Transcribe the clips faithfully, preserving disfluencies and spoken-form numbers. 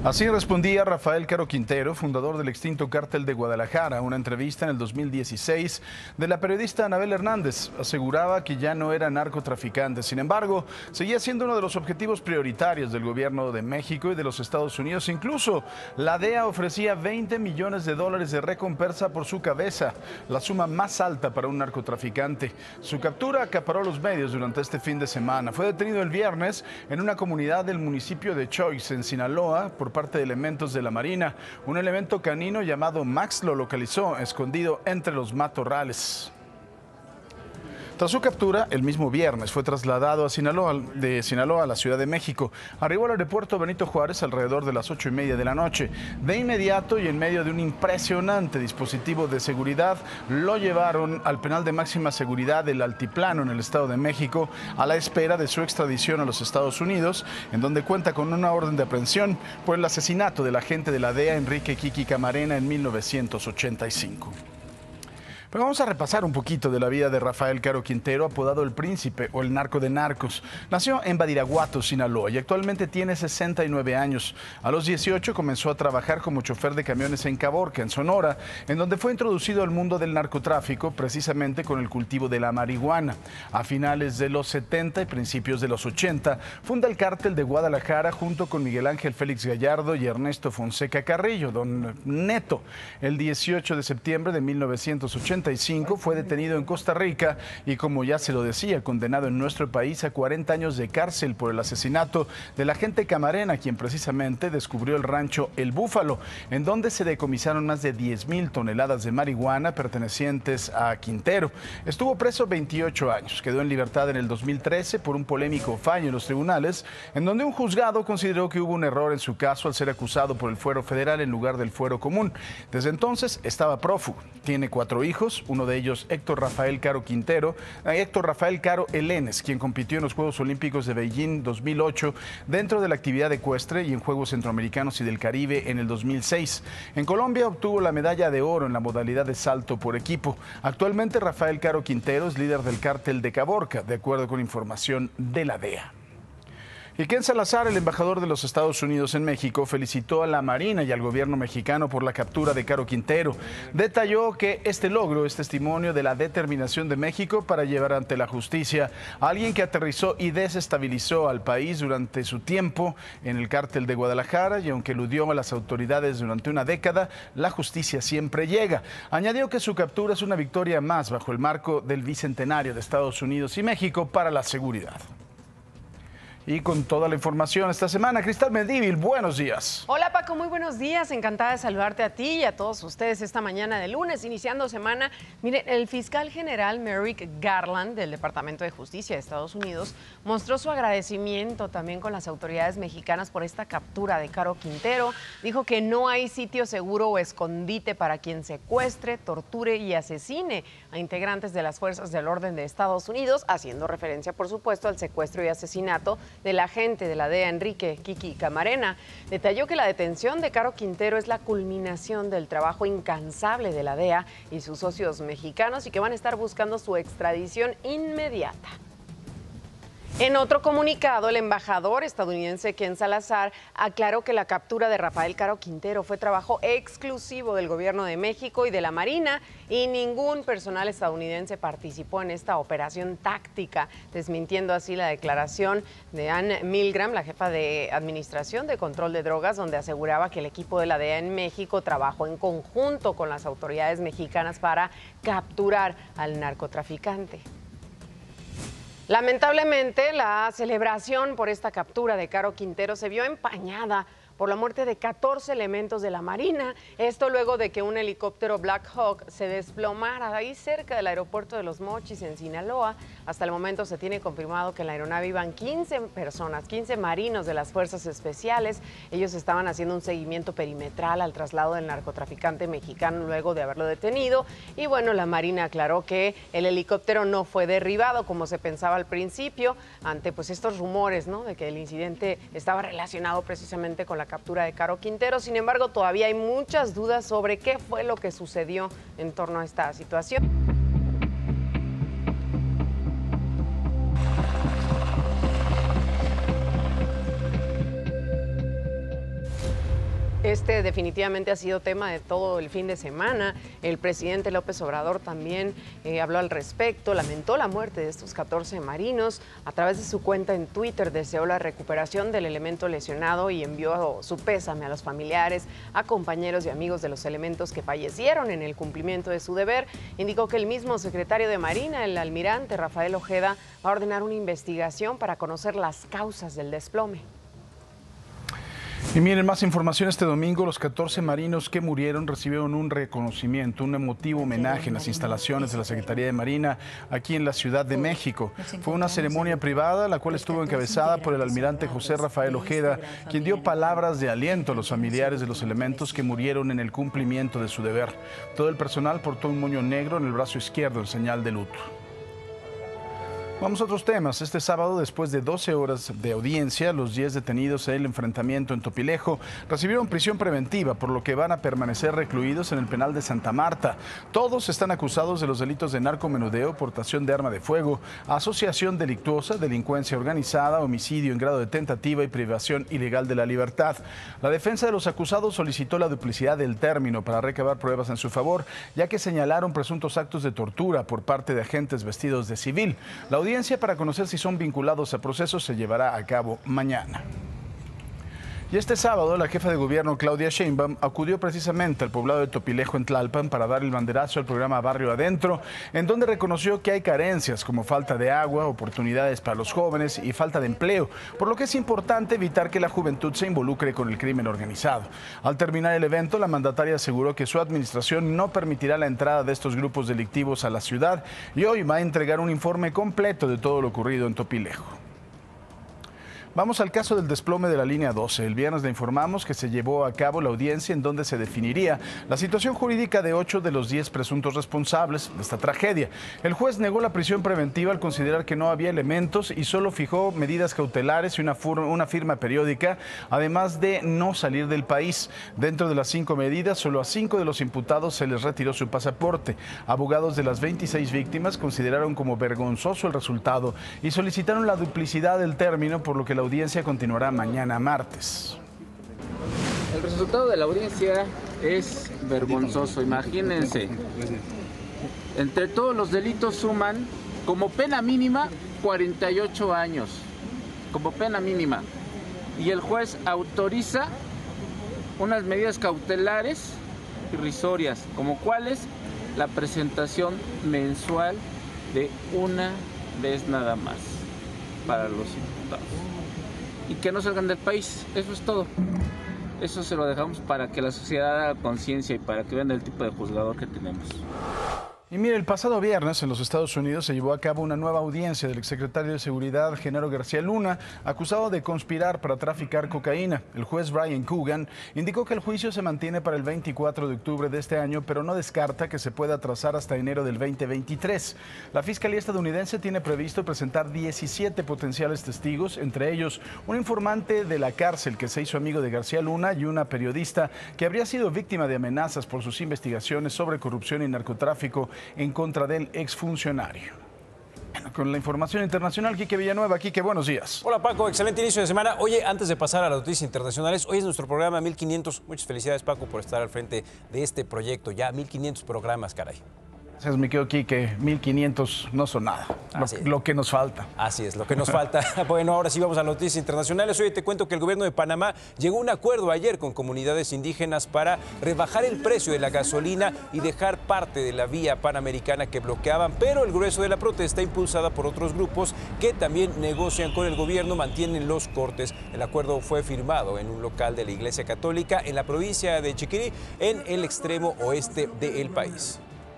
Así respondía Rafael Caro Quintero, fundador del extinto Cártel de Guadalajara, a una entrevista en el dos mil dieciséis de la periodista Anabel Hernández. Aseguraba que ya no era narcotraficante. Sin embargo, seguía siendo uno de los objetivos prioritarios del gobierno de México y de los Estados Unidos. Incluso la D E A ofrecía veinte millones de dólares de recompensa por su cabeza, la suma más alta para un narcotraficante. Su captura acaparó los medios durante este fin de semana. Fue detenido el viernes en una comunidad del municipio de Choix, en Sinaloa, por parte de elementos de la Marina. Un elemento canino llamado Max lo localizó escondido entre los matorrales. Tras su captura, el mismo viernes fue trasladado a Sinaloa, de Sinaloa a la Ciudad de México. Arribó al aeropuerto Benito Juárez alrededor de las ocho y media de la noche. De inmediato y en medio de un impresionante dispositivo de seguridad, lo llevaron al penal de máxima seguridad del Altiplano en el Estado de México a la espera de su extradición a los Estados Unidos, en donde cuenta con una orden de aprehensión por el asesinato del agente de la D E A, Enrique Kiki Camarena, en mil novecientos ochenta y cinco. Pero vamos a repasar un poquito de la vida de Rafael Caro Quintero, apodado El Príncipe o el Narco de Narcos. Nació en Badiraguato, Sinaloa, y actualmente tiene sesenta y nueve años. A los dieciocho comenzó a trabajar como chofer de camiones en Caborca, en Sonora, en donde fue introducido al mundo del narcotráfico precisamente con el cultivo de la marihuana. A finales de los setenta y principios de los ochenta, funda el Cártel de Guadalajara junto con Miguel Ángel Félix Gallardo y Ernesto Fonseca Carrillo, Don Neto. El dieciocho de septiembre de mil novecientos ochenta y cinco fue detenido en Costa Rica y, como ya se lo decía, condenado en nuestro país a cuarenta años de cárcel por el asesinato del agente Camarena, quien precisamente descubrió el rancho El Búfalo, en donde se decomisaron más de diez mil toneladas de marihuana pertenecientes a Quintero. Estuvo preso veintiocho años, quedó en libertad en el dos mil trece por un polémico fallo en los tribunales, en donde un juzgado consideró que hubo un error en su caso al ser acusado por el fuero federal en lugar del fuero común. Desde entonces estaba prófugo. Tiene cuatro hijos, uno de ellos Héctor Rafael Caro Quintero, Héctor Rafael Caro Elenes, quien compitió en los Juegos Olímpicos de Beijing dos mil ocho dentro de la actividad ecuestre y en Juegos Centroamericanos y del Caribe en el dos mil seis. En Colombia obtuvo la medalla de oro en la modalidad de salto por equipo. Actualmente Rafael Caro Quintero es líder del Cártel de Caborca, de acuerdo con información de la D E A. Y Ken Salazar, el embajador de los Estados Unidos en México, felicitó a la Marina y al gobierno mexicano por la captura de Caro Quintero. Detalló que este logro es testimonio de la determinación de México para llevar ante la justicia a alguien que aterrizó y desestabilizó al país durante su tiempo en el Cártel de Guadalajara, y aunque eludió a las autoridades durante una década, la justicia siempre llega. Añadió que su captura es una victoria más bajo el marco del bicentenario de Estados Unidos y México para la seguridad. Y con toda la información esta semana, Cristal Mendívil, buenos días. Hola Paco, muy buenos días, encantada de saludarte a ti y a todos ustedes esta mañana de lunes, iniciando semana. Miren, el fiscal general Merrick Garland del Departamento de Justicia de Estados Unidos mostró su agradecimiento también con las autoridades mexicanas por esta captura de Caro Quintero. Dijo que no hay sitio seguro o escondite para quien secuestre, torture y asesine a integrantes de las fuerzas del orden de Estados Unidos, haciendo referencia, por supuesto, al secuestro y asesinato del agente de la D E A, Enrique Kiki Camarena. Detalló que la detención de Caro Quintero es la culminación del trabajo incansable de la D E A y sus socios mexicanos, y que van a estar buscando su extradición inmediata. En otro comunicado, el embajador estadounidense Ken Salazar aclaró que la captura de Rafael Caro Quintero fue trabajo exclusivo del gobierno de México y de la Marina, y ningún personal estadounidense participó en esta operación táctica, desmintiendo así la declaración de Ann Milgram, la jefa de Administración de Control de Drogas, donde aseguraba que el equipo de la D E A en México trabajó en conjunto con las autoridades mexicanas para capturar al narcotraficante. Lamentablemente, la celebración por esta captura de Caro Quintero se vio empañada por la muerte de catorce elementos de la Marina. Esto luego de que un helicóptero Black Hawk se desplomara ahí cerca del aeropuerto de Los Mochis, en Sinaloa. Hasta el momento se tiene confirmado que en la aeronave iban quince personas, quince marinos de las Fuerzas Especiales. Ellos estaban haciendo un seguimiento perimetral al traslado del narcotraficante mexicano luego de haberlo detenido. Y bueno, la Marina aclaró que el helicóptero no fue derribado como se pensaba al principio, ante pues estos rumores, ¿no?, de que el incidente estaba relacionado precisamente con la captura de Caro Quintero. Sin embargo, todavía hay muchas dudas sobre qué fue lo que sucedió en torno a esta situación. este definitivamente ha sido tema de todo el fin de semana. El presidente López Obrador también eh, habló al respecto, lamentó la muerte de estos catorce marinos. A través de su cuenta en Twitter deseó la recuperación del elemento lesionado y envió su pésame a los familiares, a compañeros y amigos de los elementos que fallecieron en el cumplimiento de su deber. Indicó que el mismo secretario de Marina, el almirante Rafael Ojeda, va a ordenar una investigación para conocer las causas del desplome. Y miren, más información este domingo. Los catorce marinos que murieron recibieron un reconocimiento, un emotivo homenaje en las instalaciones de la Secretaría de Marina aquí en la Ciudad de México. Fue una ceremonia privada, la cual estuvo encabezada por el almirante José Rafael Ojeda, quien dio palabras de aliento a los familiares de los elementos que murieron en el cumplimiento de su deber. Todo el personal portó un moño negro en el brazo izquierdo en señal de luto. Vamos a otros temas. Este sábado, después de doce horas de audiencia, los diez detenidos en el enfrentamiento en Topilejo recibieron prisión preventiva, por lo que van a permanecer recluidos en el penal de Santa Marta. Todos están acusados de los delitos de narcomenudeo, portación de arma de fuego, asociación delictuosa, delincuencia organizada, homicidio en grado de tentativa y privación ilegal de la libertad. La defensa de los acusados solicitó la duplicidad del término para recabar pruebas en su favor, ya que señalaron presuntos actos de tortura por parte de agentes vestidos de civil. La audiencia para conocer si son vinculados a procesos se llevará a cabo mañana. Y este sábado, la jefa de gobierno, Claudia Sheinbaum, acudió precisamente al poblado de Topilejo en Tlalpan para dar el banderazo al programa Barrio Adentro, en donde reconoció que hay carencias como falta de agua, oportunidades para los jóvenes y falta de empleo, por lo que es importante evitar que la juventud se involucre con el crimen organizado. Al terminar el evento, la mandataria aseguró que su administración no permitirá la entrada de estos grupos delictivos a la ciudad y hoy va a entregar un informe completo de todo lo ocurrido en Topilejo. Vamos al caso del desplome de la línea doce. El viernes le informamos que se llevó a cabo la audiencia en donde se definiría la situación jurídica de ocho de los diez presuntos responsables de esta tragedia. El juez negó la prisión preventiva al considerar que no había elementos y solo fijó medidas cautelares y una, una firma periódica, además de no salir del país. Dentro de las cinco medidas, solo a cinco de los imputados se les retiró su pasaporte. Abogados de las veintiséis víctimas consideraron como vergonzoso el resultado y solicitaron la duplicidad del término, por lo que la La audiencia continuará mañana martes. El resultado de la audiencia es vergonzoso. Imagínense, entre todos los delitos suman como pena mínima cuarenta y ocho años, como pena mínima. Y el juez autoriza unas medidas cautelares irrisorias, como cuáles la presentación mensual de una vez nada más para los imputados. Y que no salgan del país, eso es todo. Eso se lo dejamos para que la sociedad haga conciencia y para que vean el tipo de juzgador que tenemos. Y mire, el pasado viernes en los Estados Unidos se llevó a cabo una nueva audiencia del exsecretario de Seguridad, Genaro García Luna, acusado de conspirar para traficar cocaína. El juez Brian Coogan indicó que el juicio se mantiene para el veinticuatro de octubre de este año, pero no descarta que se pueda atrasar hasta enero del veinte veintitrés. La Fiscalía estadounidense tiene previsto presentar diecisiete potenciales testigos, entre ellos un informante de la cárcel que se hizo amigo de García Luna y una periodista que habría sido víctima de amenazas por sus investigaciones sobre corrupción y narcotráfico en contra del exfuncionario. Bueno, con la información internacional, Quique Villanueva. Quique, buenos días. Hola Paco, excelente inicio de semana. Oye, antes de pasar a las noticias internacionales, hoy es nuestro programa mil quinientos. Muchas felicidades, Paco, por estar al frente de este proyecto. Ya mil quinientos programas, caray. Gracias, mi querido Quique. mil quinientos no son nada. Lo, lo que nos falta. Así es, lo que nos falta. Bueno, ahora sí vamos a las noticias internacionales. Hoy te cuento que el gobierno de Panamá llegó a un acuerdo ayer con comunidades indígenas para rebajar el precio de la gasolina y dejar parte de la vía panamericana que bloqueaban, pero el grueso de la protesta, impulsada por otros grupos que también negocian con el gobierno, mantienen los cortes. El acuerdo fue firmado en un local de la Iglesia Católica en la provincia de Chiquirí, en el extremo oeste del país.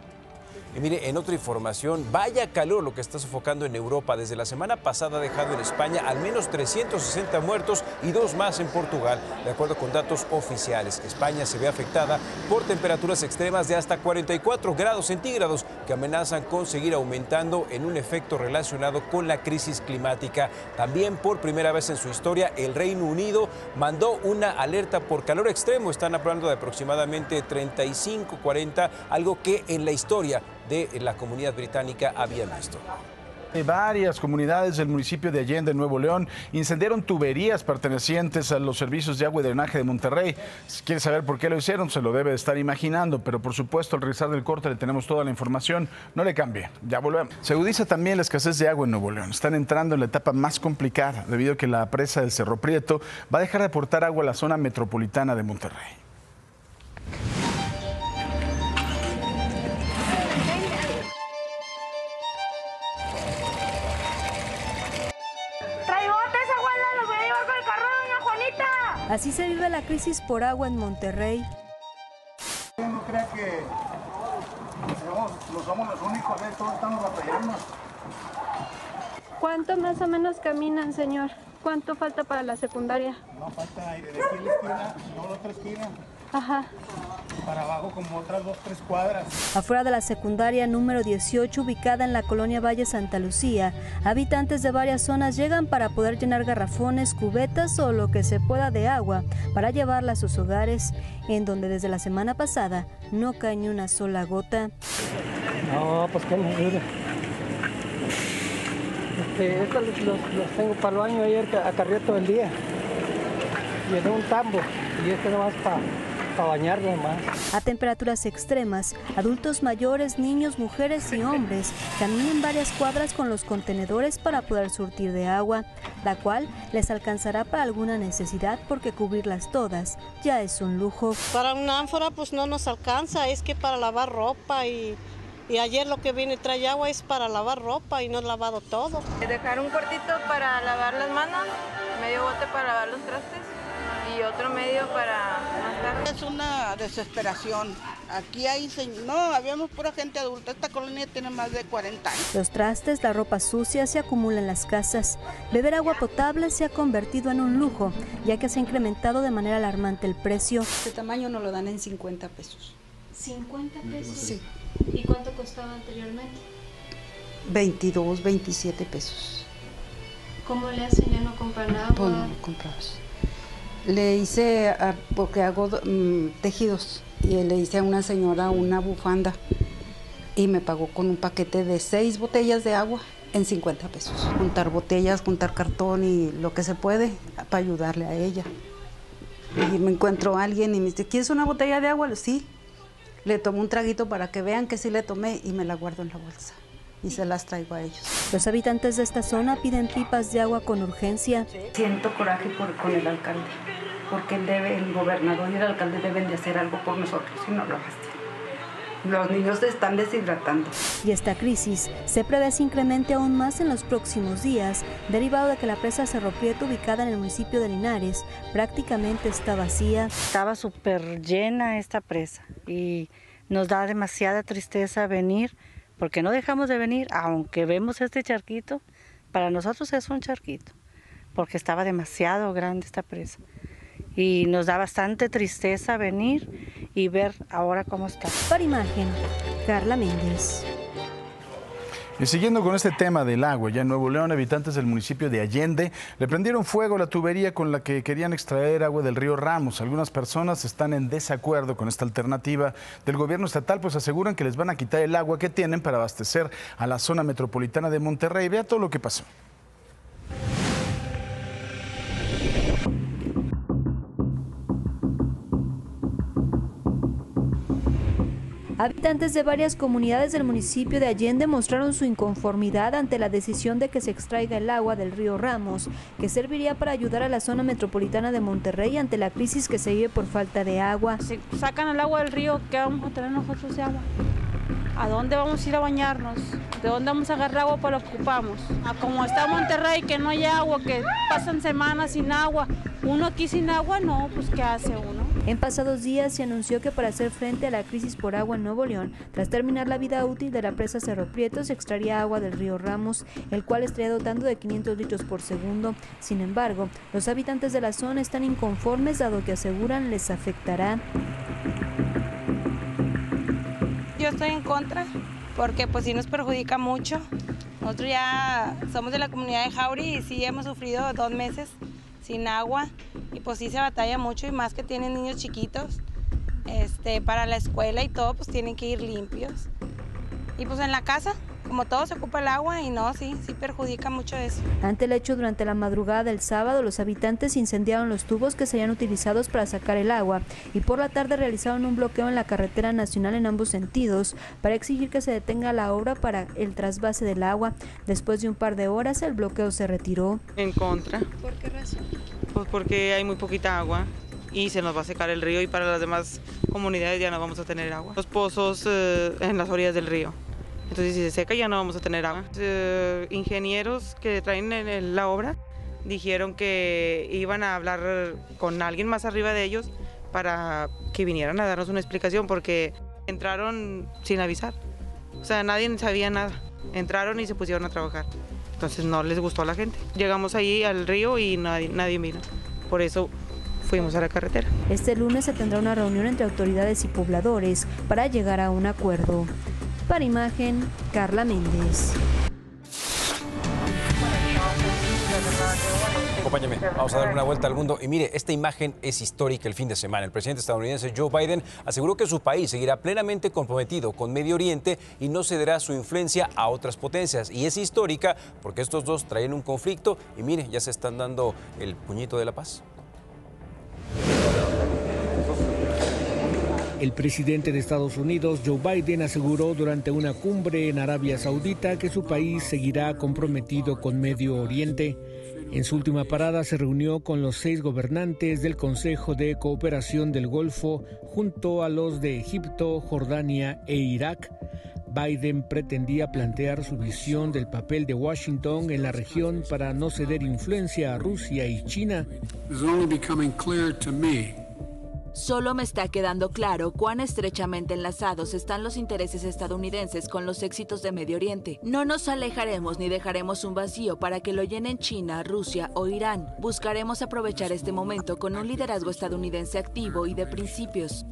Y mire, en otra información, vaya calor lo que está sofocando en Europa. Desde la semana pasada ha dejado en España al menos trescientos sesenta muertos y dos más en Portugal. De acuerdo con datos oficiales, España se ve afectada por temperaturas extremas de hasta cuarenta y cuatro grados centígrados que amenazan con seguir aumentando en un efecto relacionado con la crisis climática. También por primera vez en su historia, el Reino Unido mandó una alerta por calor extremo. Están hablando de aproximadamente treinta y cinco, cuarenta, algo que en la historia de la comunidad británica habían visto. Varias comunidades del municipio de Allende, Nuevo León, incendiaron tuberías pertenecientes a los servicios de agua y drenaje de Monterrey. Si quiere saber por qué lo hicieron, se lo debe de estar imaginando, pero por supuesto al regresar del corte le tenemos toda la información. No le cambie, ya volvemos. Se agudiza también la escasez de agua en Nuevo León. Están entrando en la etapa más complicada debido a que la presa del Cerro Prieto va a dejar de aportar agua a la zona metropolitana de Monterrey. Así se vive la crisis por agua en Monterrey. No crea que somos, no somos los únicos, ¿eh? Todos estamos batallando. ¿Cuánto más o menos caminan, señor? ¿Cuánto falta para la secundaria? No, falta de aquí a la esquina, no la otra esquina. Ajá. Para abajo como otras dos, tres cuadras. Afuera de la secundaria número dieciocho, ubicada en la colonia Valle Santa Lucía, habitantes de varias zonas llegan para poder llenar garrafones, cubetas o lo que se pueda de agua para llevarla a sus hogares, en donde desde la semana pasada no cae ni una sola gota. No, pues que me ayude. Este, estos los, los, los tengo para el baño, ayer acarrié todo el día. Llené un tambo y este no más para... para bañarlo más. A temperaturas extremas, adultos mayores, niños, mujeres y hombres caminan varias cuadras con los contenedores para poder surtir de agua, la cual les alcanzará para alguna necesidad porque cubrirlas todas ya es un lujo. Para una ánfora pues no nos alcanza, es que para lavar ropa y, y ayer lo que viene trae agua es para lavar ropa y no he lavado todo. Dejar un cuartito para lavar las manos, medio bote para lavar los trastes y otro medio para más tarde. Es una desesperación. Aquí hay, no, habíamos pura gente adulta. Esta colonia tiene más de cuarenta años. Los trastes, la ropa sucia se acumulan en las casas. Beber agua potable se ha convertido en un lujo, ya que se ha incrementado de manera alarmante el precio. Este tamaño nos lo dan en cincuenta pesos. ¿cincuenta pesos? Sí. ¿Y cuánto costaba anteriormente? veintidós, veintisiete pesos. ¿Cómo le hacen? ¿Ya no compran agua? Pues no compramos. Le hice, a, porque hago um, tejidos, y le hice a una señora una bufanda y me pagó con un paquete de seis botellas de agua en cincuenta pesos. Juntar botellas, juntar cartón y lo que se puede para ayudarle a ella. Y me encuentro a alguien y me dice, ¿quieres una botella de agua? Sí. Le tomo un traguito para que vean que sí le tomé y me la guardo en la bolsa. Y se las traigo a ellos. Los habitantes de esta zona piden pipas de agua con urgencia. Siento coraje por, con el alcalde, porque él debe, el gobernador y el alcalde deben de hacer algo por nosotros y no lo hacen. Los niños se están deshidratando. Y esta crisis se prevé se incremente aún más en los próximos días, derivado de que la presa Cerro Prieto, ubicada en el municipio de Linares, prácticamente está vacía. Estaba súper llena esta presa y nos da demasiada tristeza venir, porque no dejamos de venir, aunque vemos este charquito, para nosotros es un charquito, porque estaba demasiado grande esta presa. Y nos da bastante tristeza venir y ver ahora cómo está. Para Imagen, Carla Méndez. Y siguiendo con este tema del agua, ya en Nuevo León, habitantes del municipio de Allende le prendieron fuego a la tubería con la que querían extraer agua del río Ramos. Algunas personas están en desacuerdo con esta alternativa del gobierno estatal, pues aseguran que les van a quitar el agua que tienen para abastecer a la zona metropolitana de Monterrey. Vea todo lo que pasó. Habitantes de varias comunidades del municipio de Allende mostraron su inconformidad ante la decisión de que se extraiga el agua del río Ramos, que serviría para ayudar a la zona metropolitana de Monterrey ante la crisis que se vive por falta de agua. Si sacan el agua del río, ¿qué vamos a tener nosotros de agua? ¿A dónde vamos a ir a bañarnos? ¿De dónde vamos a agarrar agua para lo que ocupamos? Como está Monterrey, que no hay agua, que pasan semanas sin agua. Uno aquí sin agua, no, pues ¿qué hace uno? En pasados días se anunció que para hacer frente a la crisis por agua en Nuevo León, tras terminar la vida útil de la presa Cerro Prieto, se extraería agua del río Ramos, el cual estaría dotando de quinientos litros por segundo. Sin embargo, los habitantes de la zona están inconformes, dado que aseguran les afectará. Yo estoy en contra, porque pues sí nos perjudica mucho. Nosotros ya somos de la comunidad de Jauri y sí hemos sufrido dos meses sin agua y pues sí se batalla mucho, y más que tienen niños chiquitos, este, para la escuela y todo, pues tienen que ir limpios. Y pues en la casa, como todo se ocupa el agua y no, sí, sí perjudica mucho eso. Ante el hecho, durante la madrugada del sábado, los habitantes incendiaron los tubos que serían utilizados para sacar el agua y por la tarde realizaron un bloqueo en la carretera nacional en ambos sentidos para exigir que se detenga la obra para el trasvase del agua. Después de un par de horas, el bloqueo se retiró. En contra. ¿Por qué razón? Pues porque hay muy poquita agua y se nos va a secar el río y para las demás comunidades ya no vamos a tener agua. Los pozos eh, en las orillas del río. Entonces si se seca ya no vamos a tener agua. Eh, ingenieros que traen en el, la obra dijeron que iban a hablar con alguien más arriba de ellos para que vinieran a darnos una explicación porque entraron sin avisar. O sea, nadie sabía nada. Entraron y se pusieron a trabajar. Entonces no les gustó a la gente. Llegamos ahí al río y nadie, nadie vino. Por eso fuimos a la carretera. Este lunes se tendrá una reunión entre autoridades y pobladores para llegar a un acuerdo. Para Imagen, Carla Méndez. Acompáñame, vamos a dar una vuelta al mundo. Y mire, esta imagen es histórica el fin de semana. El presidente estadounidense Joe Biden aseguró que su país seguirá plenamente comprometido con Medio Oriente y no cederá su influencia a otras potencias. Y es histórica porque estos dos traen un conflicto y mire, ya se están dando el puñito de la paz. El presidente de Estados Unidos, Joe Biden, aseguró durante una cumbre en Arabia Saudita que su país seguirá comprometido con Medio Oriente. En su última parada se reunió con los seis gobernantes del Consejo de Cooperación del Golfo junto a los de Egipto, Jordania e Irak. Biden pretendía plantear su visión del papel de Washington en la región para no ceder influencia a Rusia y China. Solo me está quedando claro cuán estrechamente enlazados están los intereses estadounidenses con los éxitos de Medio Oriente. No nos alejaremos ni dejaremos un vacío para que lo llenen China, Rusia o Irán. Buscaremos aprovechar este momento con un liderazgo estadounidense activo y de principios.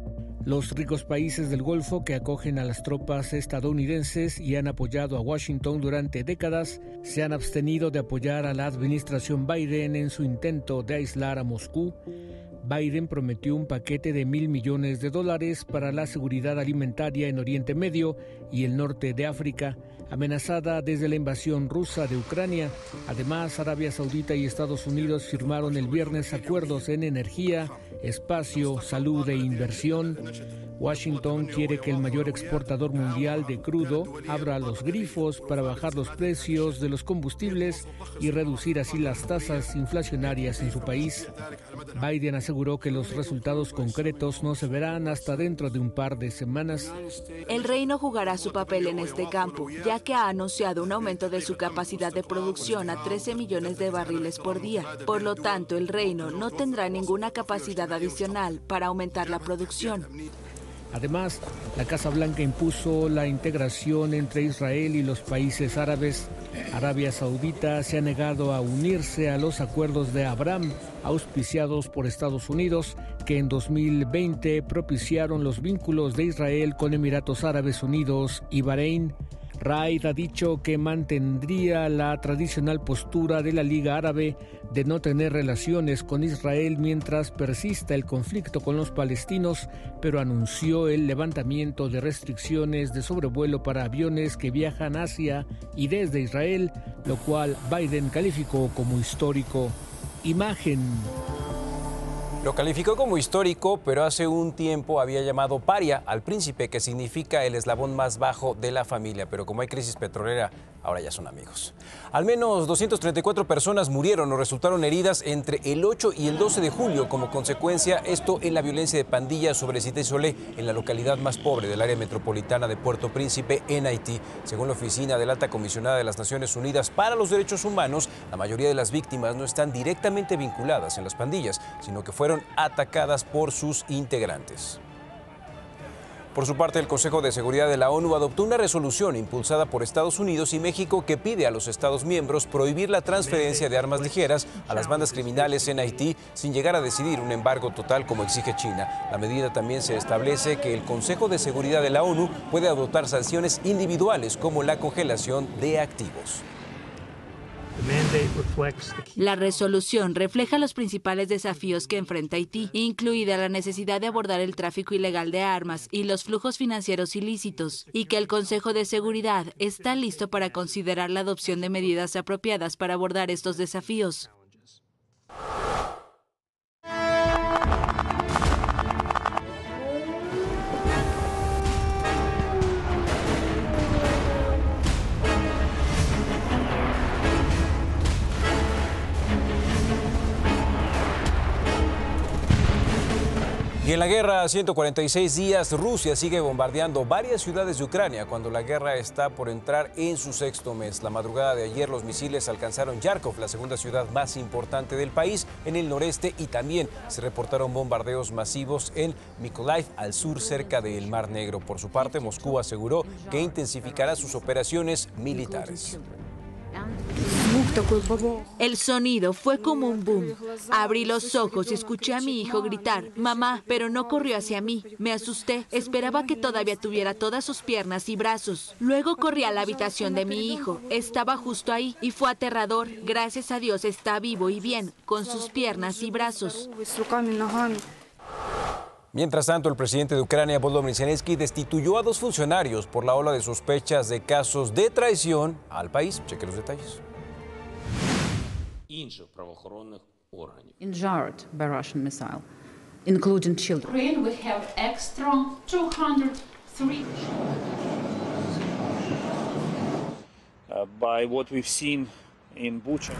Los ricos países del Golfo que acogen a las tropas estadounidenses y han apoyado a Washington durante décadas se han abstenido de apoyar a la administración Biden en su intento de aislar a Moscú. Biden prometió un paquete de mil millones de dólares para la seguridad alimentaria en Oriente Medio y el norte de África, amenazada desde la invasión rusa de Ucrania. Además, Arabia Saudita y Estados Unidos firmaron el viernes acuerdos en energía, espacio, salud e inversión. Washington quiere que el mayor exportador mundial de crudo abra los grifos para bajar los precios de los combustibles y reducir así las tasas inflacionarias en su país. Biden aseguró que los resultados concretos no se verán hasta dentro de un par de semanas. El reino jugará su papel en este campo, ya que ha anunciado un aumento de su capacidad de producción a trece millones de barriles por día. Por lo tanto, el reino no tendrá ninguna capacidad adicional para aumentar la producción. Además, la Casa Blanca impuso la integración entre Israel y los países árabes. Arabia Saudita se ha negado a unirse a los acuerdos de Abraham, auspiciados por Estados Unidos, que en dos mil veinte propiciaron los vínculos de Israel con Emiratos Árabes Unidos y Bahrein. Raid ha dicho que mantendría la tradicional postura de la Liga Árabe de no tener relaciones con Israel mientras persista el conflicto con los palestinos, pero anunció el levantamiento de restricciones de sobrevuelo para aviones que viajan hacia y desde Israel, lo cual Biden calificó como histórico. Imagen. Lo calificó como histórico, pero hace un tiempo había llamado paria al príncipe, que significa el eslabón más bajo de la familia. Pero como hay crisis petrolera, ahora ya son amigos. Al menos doscientas treinta y cuatro personas murieron o resultaron heridas entre el ocho y el doce de julio como consecuencia, esto en la violencia de pandillas sobre Cité Solé, en la localidad más pobre del área metropolitana de Puerto Príncipe, en Haití. Según la oficina de la Alta Comisionada de las Naciones Unidas para los Derechos Humanos, la mayoría de las víctimas no están directamente vinculadas en las pandillas, sino que fueron atacadas por sus integrantes. Por su parte, el Consejo de Seguridad de la ONU adoptó una resolución impulsada por Estados Unidos y México que pide a los Estados miembros prohibir la transferencia de armas ligeras a las bandas criminales en Haití sin llegar a decidir un embargo total como exige China. La medida también se establece que el Consejo de Seguridad de la ONU puede adoptar sanciones individuales como la congelación de activos. La resolución refleja los principales desafíos que enfrenta Haití, incluida la necesidad de abordar el tráfico ilegal de armas y los flujos financieros ilícitos, y que el Consejo de Seguridad está listo para considerar la adopción de medidas apropiadas para abordar estos desafíos. Y en la guerra a ciento cuarenta y seis días, Rusia sigue bombardeando varias ciudades de Ucrania cuando la guerra está por entrar en su sexto mes. La madrugada de ayer los misiles alcanzaron Kharkov, la segunda ciudad más importante del país, en el noreste, y también se reportaron bombardeos masivos en Mykolaiv, al sur, cerca del Mar Negro. Por su parte, Moscú aseguró que intensificará sus operaciones militares. El sonido fue como un boom. Abrí los ojos y escuché a mi hijo gritar, mamá, pero no corrió hacia mí. Me asusté, esperaba que todavía tuviera todas sus piernas y brazos. Luego corrí a la habitación de mi hijo, estaba justo ahí y fue aterrador. Gracias a Dios está vivo y bien, con sus piernas y brazos. Mientras tanto, el presidente de Ucrania, Volodymyr Zelensky, destituyó a dos funcionarios por la ola de sospechas de casos de traición al país. Cheque los detalles. Injured by Russian missile, including children. Ukraine, we have extra two hundred three. Uh, by what we've seen in Bucha.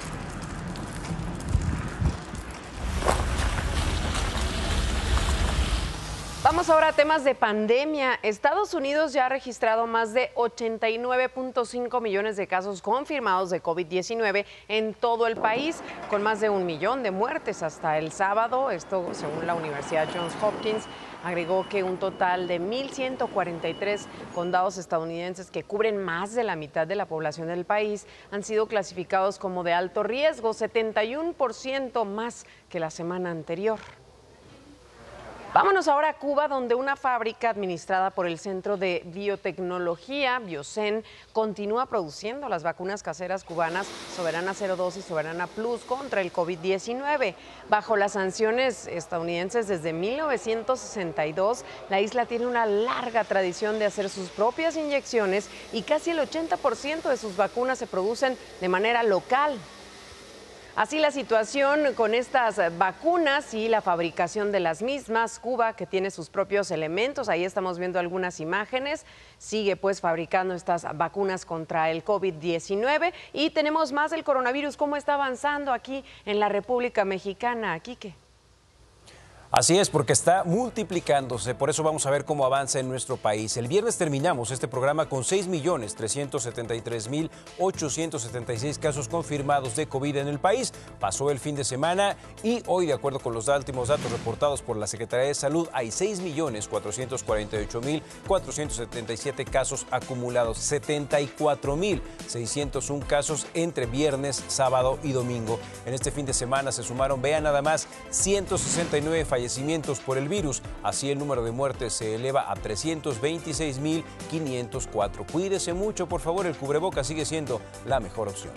Vamos ahora a temas de pandemia. Estados Unidos ya ha registrado más de ochenta y nueve punto cinco millones de casos confirmados de COVID diecinueve en todo el país, con más de un millón de muertes hasta el sábado. Esto según la Universidad Johns Hopkins. Agregó que un total de mil ciento cuarenta y tres condados estadounidenses, que cubren más de la mitad de la población del país, han sido clasificados como de alto riesgo, setenta y uno por ciento más que la semana anterior. Vámonos ahora a Cuba, donde una fábrica administrada por el Centro de Biotecnología, Biocen, continúa produciendo las vacunas caseras cubanas Soberana cero dos y Soberana Plus contra el COVID diecinueve. Bajo las sanciones estadounidenses desde mil novecientos sesenta y dos, la isla tiene una larga tradición de hacer sus propias inyecciones y casi el ochenta por ciento de sus vacunas se producen de manera local. Así la situación con estas vacunas y la fabricación de las mismas. Cuba, que tiene sus propios elementos, ahí estamos viendo algunas imágenes, sigue pues fabricando estas vacunas contra el COVID diecinueve. Y tenemos más del coronavirus, cómo está avanzando aquí en la República Mexicana. Quique. Así es, porque está multiplicándose, por eso vamos a ver cómo avanza en nuestro país. El viernes terminamos este programa con seis millones trescientos setenta y tres mil ochocientos setenta y seis casos confirmados de COVID en el país. Pasó el fin de semana y hoy, de acuerdo con los últimos datos reportados por la Secretaría de Salud, hay seis millones cuatrocientos cuarenta y ocho mil cuatrocientos setenta y siete casos acumulados, setenta y cuatro mil seiscientos uno casos entre viernes, sábado y domingo. En este fin de semana se sumaron, vean nada más, ciento sesenta y nueve fallecimientos fallecimientos por el virus. Así el número de muertes se eleva a trescientos veintiséis mil quinientos cuatro. Cuídese mucho, por favor, el cubrebocas sigue siendo la mejor opción.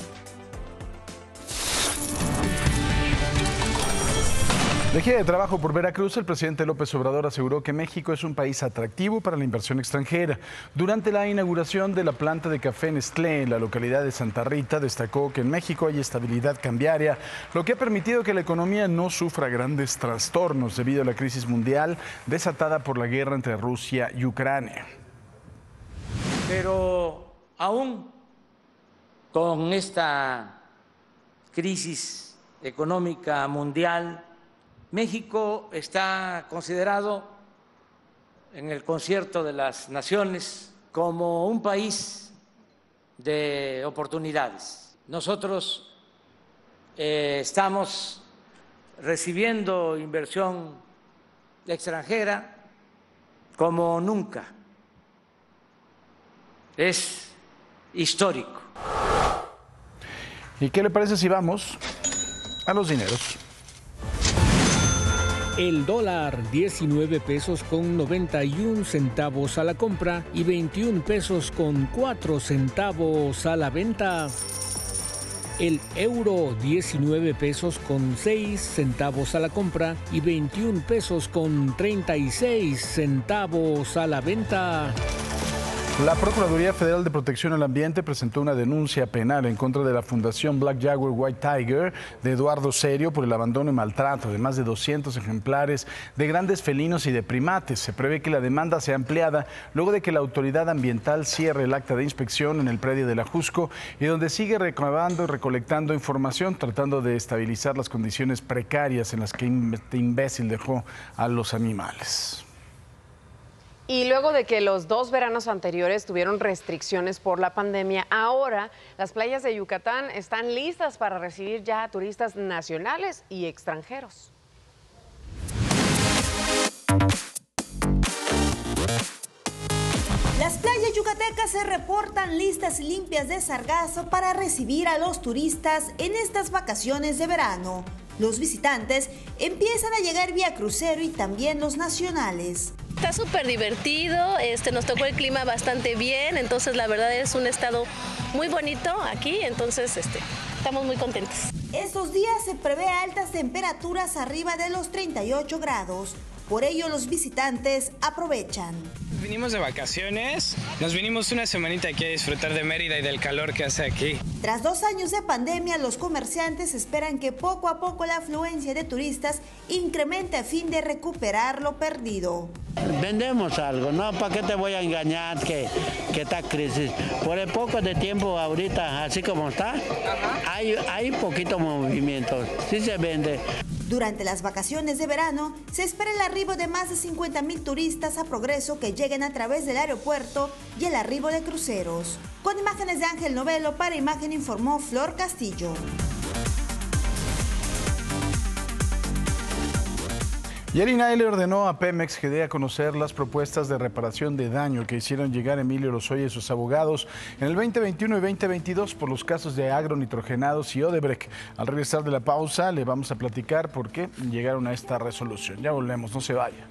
De gira de trabajo por Veracruz, el presidente López Obrador aseguró que México es un país atractivo para la inversión extranjera. Durante la inauguración de la planta de café Nestlé en la localidad de Santa Rita, destacó que en México hay estabilidad cambiaria, lo que ha permitido que la economía no sufra grandes trastornos debido a la crisis mundial desatada por la guerra entre Rusia y Ucrania. Pero aún con esta crisis económica mundial, México está considerado en el Concierto de las Naciones como un país de oportunidades. Nosotros eh, estamos recibiendo inversión extranjera como nunca. Es histórico. ¿Y qué le parece si vamos a los dineros? El dólar, diecinueve pesos con noventa y un centavos a la compra y veintiún pesos con cuatro centavos a la venta. el euro, diecinueve pesos con seis centavos a la compra y veintiún pesos con treinta y seis centavos a la venta. La Procuraduría Federal de Protección al Ambiente presentó una denuncia penal en contra de la Fundación Black Jaguar White Tiger de Eduardo Serio por el abandono y maltrato de más de doscientos ejemplares de grandes felinos y de primates. Se prevé que la demanda sea ampliada luego de que la autoridad ambiental cierre el acta de inspección en el predio de la Jusco y donde sigue recabando y recolectando información, tratando de estabilizar las condiciones precarias en las que este imbécil dejó a los animales. Y luego de que los dos veranos anteriores tuvieron restricciones por la pandemia, ahora las playas de Yucatán están listas para recibir ya a turistas nacionales y extranjeros. Las playas yucatecas se reportan listas y limpias de sargazo para recibir a los turistas en estas vacaciones de verano. Los visitantes empiezan a llegar vía crucero y también los nacionales. Está súper divertido, este, nos tocó el clima bastante bien, entonces la verdad es un estado muy bonito aquí, entonces este, estamos muy contentos. Estos días se prevé altas temperaturas arriba de los treinta y ocho grados, por ello los visitantes aprovechan. Vinimos de vacaciones, nos vinimos una semanita aquí a disfrutar de Mérida y del calor que hace aquí. Tras dos años de pandemia, los comerciantes esperan que poco a poco la afluencia de turistas incremente a fin de recuperar lo perdido. Vendemos algo, ¿no? ¿Para qué te voy a engañar que, que está crisis? Por el poco de tiempo ahorita, así como está, hay, hay poquito movimiento, sí se vende. Durante las vacaciones de verano, se espera el arribo de más de cincuenta mil turistas a Progreso que lleguen a través del aeropuerto y el arribo de cruceros. Con imágenes de Ángel Novelo, para Imagen informó Flor Castillo. Y el I N A I le ordenó a Pemex que dé a conocer las propuestas de reparación de daño que hicieron llegar Emilio Lozoya y sus abogados en el veinte veintiuno y veinte veintidós por los casos de agronitrogenados y Odebrecht. Al regresar de la pausa le vamos a platicar por qué llegaron a esta resolución. Ya volvemos, no se vaya.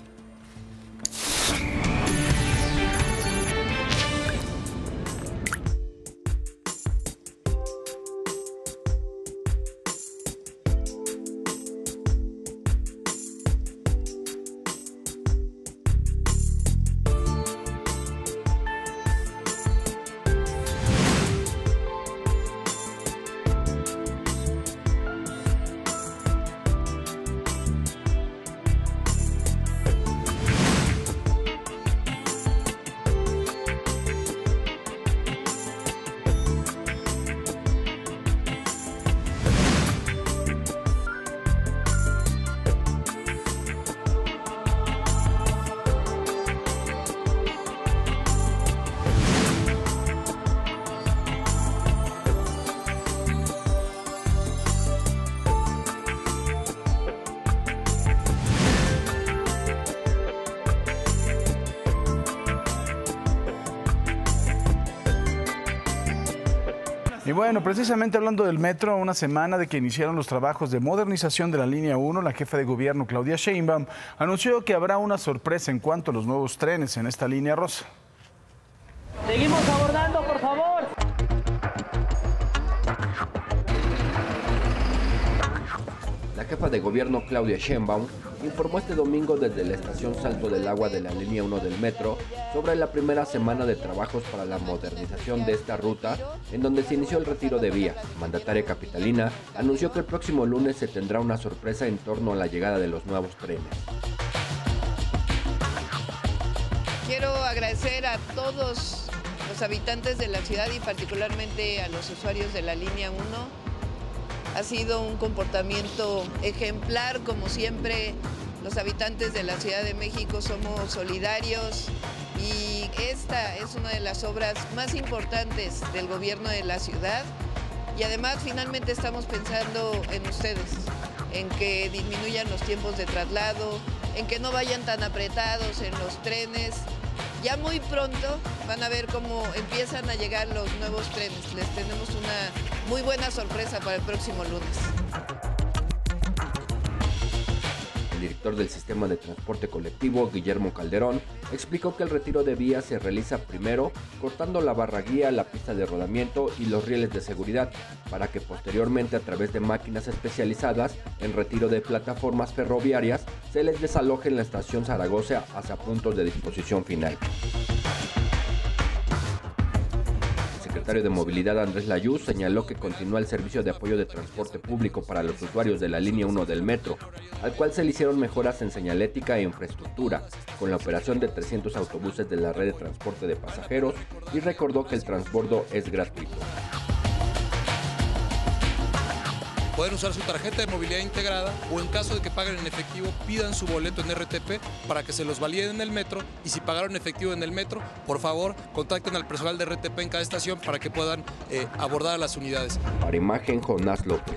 Y bueno, precisamente hablando del metro, a una semana de que iniciaron los trabajos de modernización de la línea uno, la jefa de gobierno Claudia Sheinbaum anunció que habrá una sorpresa en cuanto a los nuevos trenes en esta línea rosa. Seguimos abordando, por favor. La jefa de gobierno Claudia Sheinbaum informó este domingo desde la estación Salto del Agua de la línea uno del metro sobre la primera semana de trabajos para la modernización de esta ruta, en donde se inició el retiro de vía. La mandataria capitalina anunció que el próximo lunes se tendrá una sorpresa en torno a la llegada de los nuevos trenes. Quiero agradecer a todos los habitantes de la ciudad y particularmente a los usuarios de la línea uno. Ha sido un comportamiento ejemplar, como siempre. Los habitantes de la Ciudad de México somos solidarios y esta es una de las obras más importantes del gobierno de la ciudad y además finalmente estamos pensando en ustedes, en que disminuyan los tiempos de traslado, en que no vayan tan apretados en los trenes. Ya muy pronto van a ver cómo empiezan a llegar los nuevos trenes. Les tenemos una muy buena sorpresa para el próximo lunes. El director del sistema de transporte colectivo, Guillermo Calderón, explicó que el retiro de vías se realiza primero cortando la barra guía, la pista de rodamiento y los rieles de seguridad, para que posteriormente a través de máquinas especializadas en retiro de plataformas ferroviarias se les desaloje en la estación Zaragoza hacia puntos de disposición final. El secretario de Movilidad Andrés Layuz señaló que continúa el servicio de apoyo de transporte público para los usuarios de la línea uno del metro, al cual se le hicieron mejoras en señalética e infraestructura, con la operación de trescientos autobuses de la red de transporte de pasajeros, y recordó que el transbordo es gratuito. Pueden usar su tarjeta de movilidad integrada o en caso de que paguen en efectivo, pidan su boleto en R T P para que se los validen en el metro, y si pagaron en efectivo en el metro, por favor, contacten al personal de R T P en cada estación para que puedan eh, abordar a las unidades. Para Imagen, Jonás López.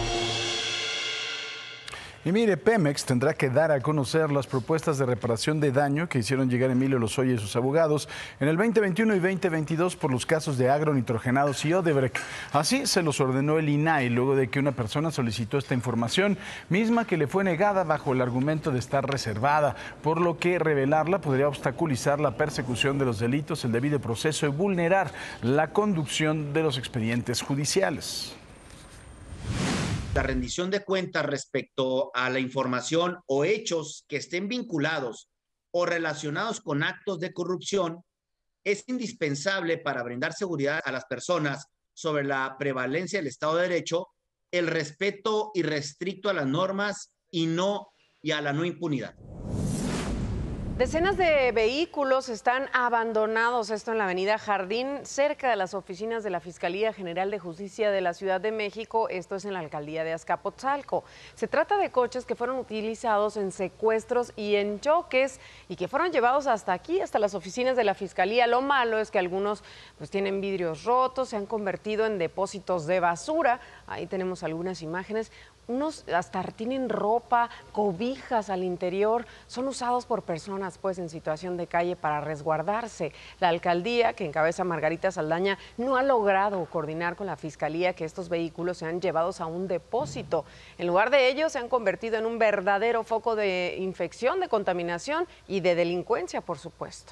Y mire, Pemex tendrá que dar a conocer las propuestas de reparación de daño que hicieron llegar Emilio Lozoya y sus abogados en el veinte veintiuno y veinte veintidós por los casos de agronitrogenados y Odebrecht. Así se los ordenó el I N A I luego de que una persona solicitó esta información, misma que le fue negada bajo el argumento de estar reservada, por lo que revelarla podría obstaculizar la persecución de los delitos, el debido proceso y vulnerar la conducción de los expedientes judiciales. La rendición de cuentas respecto a la información o hechos que estén vinculados o relacionados con actos de corrupción es indispensable para brindar seguridad a las personas sobre la prevalencia del Estado de Derecho, el respeto irrestricto a las normas y no y a la no impunidad. Decenas de vehículos están abandonados, esto en la avenida Jardín, cerca de las oficinas de la Fiscalía General de Justicia de la Ciudad de México, esto es en la alcaldía de Azcapotzalco. Se trata de coches que fueron utilizados en secuestros y en choques y que fueron llevados hasta aquí, hasta las oficinas de la Fiscalía. Lo malo es que algunos pues tienen vidrios rotos, se han convertido en depósitos de basura. Ahí tenemos algunas imágenes. Unos hasta tienen ropa, cobijas al interior, son usados por personas pues en situación de calle para resguardarse. La alcaldía, que encabeza Margarita Saldaña, no ha logrado coordinar con la Fiscalía que estos vehículos sean llevados a un depósito. En lugar de ello, se han convertido en un verdadero foco de infección, de contaminación y de delincuencia, por supuesto.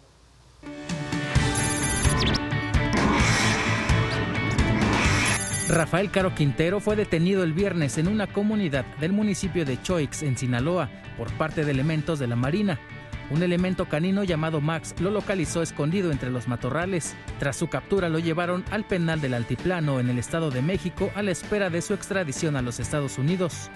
Rafael Caro Quintero fue detenido el viernes en una comunidad del municipio de Choix, en Sinaloa, por parte de elementos de la Marina. Un elemento canino llamado Max lo localizó escondido entre los matorrales. Tras su captura lo llevaron al penal del Altiplano en el Estado de México a la espera de su extradición a los Estados Unidos.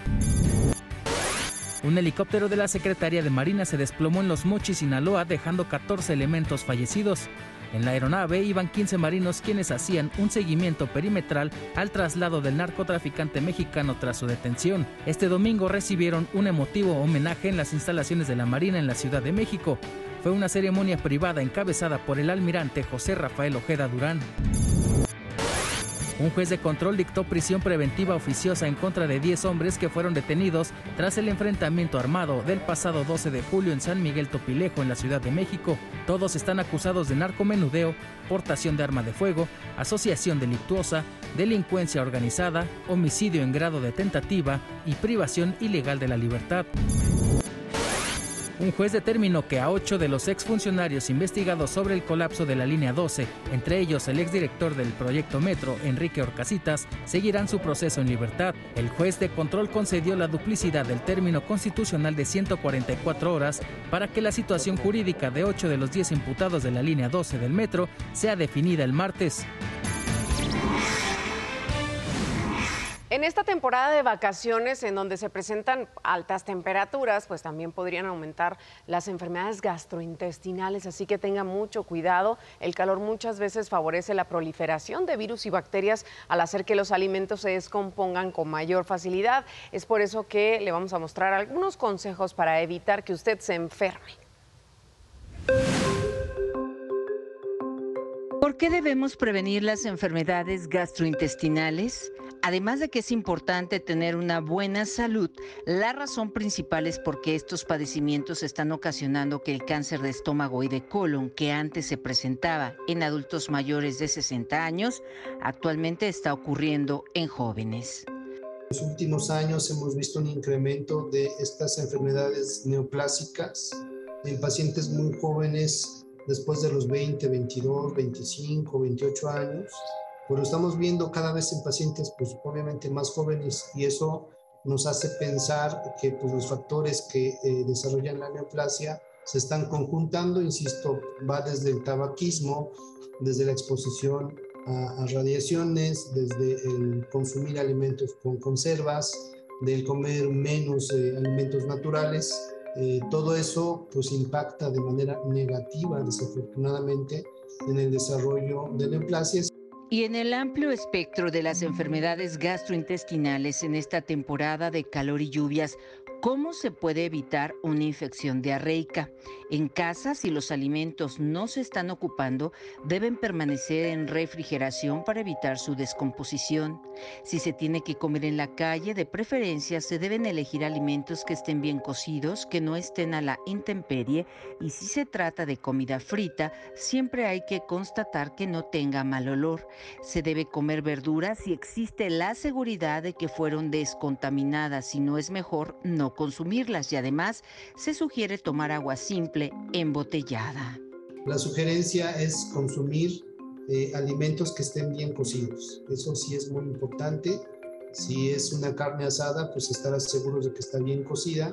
Un helicóptero de la Secretaría de Marina se desplomó en Los Mochis, Sinaloa, dejando catorce elementos fallecidos. En la aeronave iban quince marinos quienes hacían un seguimiento perimetral al traslado del narcotraficante mexicano tras su detención. Este domingo recibieron un emotivo homenaje en las instalaciones de la Marina en la Ciudad de México. Fue una ceremonia privada encabezada por el almirante José Rafael Ojeda Durán. Un juez de control dictó prisión preventiva oficiosa en contra de diez hombres que fueron detenidos tras el enfrentamiento armado del pasado doce de julio en San Miguel Topilejo, en la Ciudad de México. Todos están acusados de narcomenudeo, portación de arma de fuego, asociación delictuosa, delincuencia organizada, homicidio en grado de tentativa y privación ilegal de la libertad. Un juez determinó que a ocho de los exfuncionarios investigados sobre el colapso de la línea doce, entre ellos el exdirector del proyecto Metro, Enrique Orcasitas, seguirán su proceso en libertad. El juez de control concedió la duplicidad del término constitucional de ciento cuarenta y cuatro horas para que la situación jurídica de ocho de los diez imputados de la línea doce del Metro sea definida el martes. En esta temporada de vacaciones, en donde se presentan altas temperaturas, pues también podrían aumentar las enfermedades gastrointestinales, así que tenga mucho cuidado. El calor muchas veces favorece la proliferación de virus y bacterias al hacer que los alimentos se descompongan con mayor facilidad. Es por eso que le vamos a mostrar algunos consejos para evitar que usted se enferme. ¿Por qué debemos prevenir las enfermedades gastrointestinales? Además de que es importante tener una buena salud, la razón principal es porque estos padecimientos están ocasionando que el cáncer de estómago y de colon, que antes se presentaba en adultos mayores de sesenta años, actualmente está ocurriendo en jóvenes. En los últimos años hemos visto un incremento de estas enfermedades neoplásicas en pacientes muy jóvenes, después de los veinte, veintidós, veinticinco, veintiocho años, pero estamos viendo cada vez en pacientes pues obviamente más jóvenes, y eso nos hace pensar que pues, los factores que eh, desarrollan la neoplasia se están conjuntando, insisto, va desde el tabaquismo, desde la exposición a, a radiaciones, desde el consumir alimentos con conservas, del comer menos eh, alimentos naturales. Eh, todo eso pues impacta de manera negativa, desafortunadamente, en el desarrollo de neoplasias. Y en el amplio espectro de las enfermedades gastrointestinales en esta temporada de calor y lluvias, ¿cómo se puede evitar una infección diarreica? En casa, si los alimentos no se están ocupando, deben permanecer en refrigeración para evitar su descomposición. Si se tiene que comer en la calle, de preferencia se deben elegir alimentos que estén bien cocidos, que no estén a la intemperie, y si se trata de comida frita, siempre hay que constatar que no tenga mal olor. Se debe comer verduras si existe la seguridad de que fueron descontaminadas. Si no, es mejor no consumirlas, y además se sugiere tomar agua simple embotellada. La sugerencia es consumir eh, alimentos que estén bien cocidos. Eso sí es muy importante. Si es una carne asada, pues estar seguros de que está bien cocida.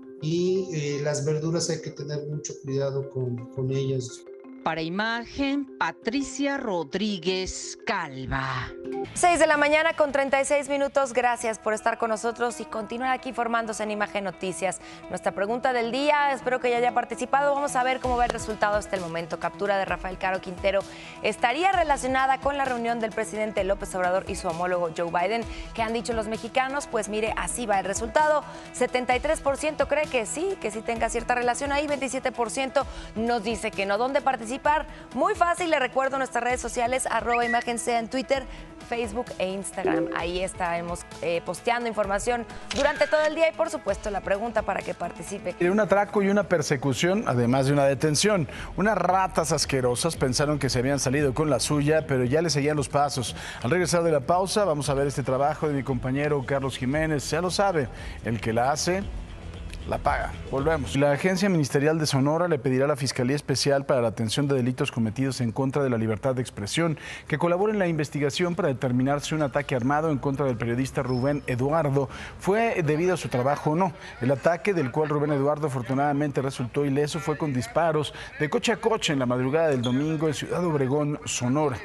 Y eh, las verduras hay que tener mucho cuidado con, con ellas. Para Imagen, Patricia Rodríguez Calva. seis de la mañana con treinta y seis minutos. Gracias por estar con nosotros y continuar aquí formándose en Imagen Noticias. Nuestra pregunta del día, espero que ya haya participado. Vamos a ver cómo va el resultado hasta el momento. Captura de Rafael Caro Quintero estaría relacionada con la reunión del presidente López Obrador y su homólogo Joe Biden. ¿Qué han dicho los mexicanos? Pues mire, así va el resultado. setenta y tres por ciento cree que sí, que sí tenga cierta relación ahí. veintisiete por ciento nos dice que no. ¿Dónde participar? Muy fácil, le recuerdo nuestras redes sociales, arroba Imagen sea en Twitter, Facebook e Instagram. Ahí estaremos eh, posteando información durante todo el día y, por supuesto, la pregunta para que participe. Un atraco y una persecución, además de una detención. Unas ratas asquerosas pensaron que se habían salido con la suya, pero ya le seguían los pasos. Al regresar de la pausa, vamos a ver este trabajo de mi compañero Carlos Jiménez. Ya lo sabe, el que la hace la paga. Volvemos. La Agencia Ministerial de Sonora le pedirá a la Fiscalía Especial para la Atención de Delitos Cometidos en contra de la Libertad de Expresión que colabore en la investigación para determinar si un ataque armado en contra del periodista Rubén Eduardo fue debido a su trabajo o no. El ataque, del cual Rubén Eduardo afortunadamente resultó ileso, fue con disparos de coche a coche en la madrugada del domingo en Ciudad Obregón, Sonora.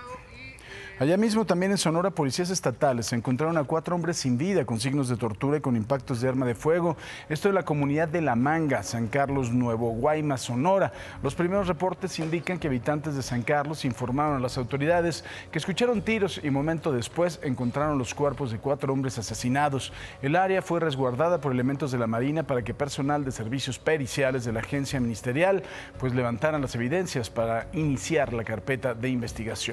Allá mismo, también en Sonora, policías estatales encontraron a cuatro hombres sin vida con signos de tortura y con impactos de arma de fuego. Esto en la comunidad de La Manga, San Carlos, Nuevo Guaymas, Sonora. Los primeros reportes indican que habitantes de San Carlos informaron a las autoridades que escucharon tiros y momento después encontraron los cuerpos de cuatro hombres asesinados. El área fue resguardada por elementos de la Marina para que personal de servicios periciales de la agencia ministerial pues levantaran las evidencias para iniciar la carpeta de investigación.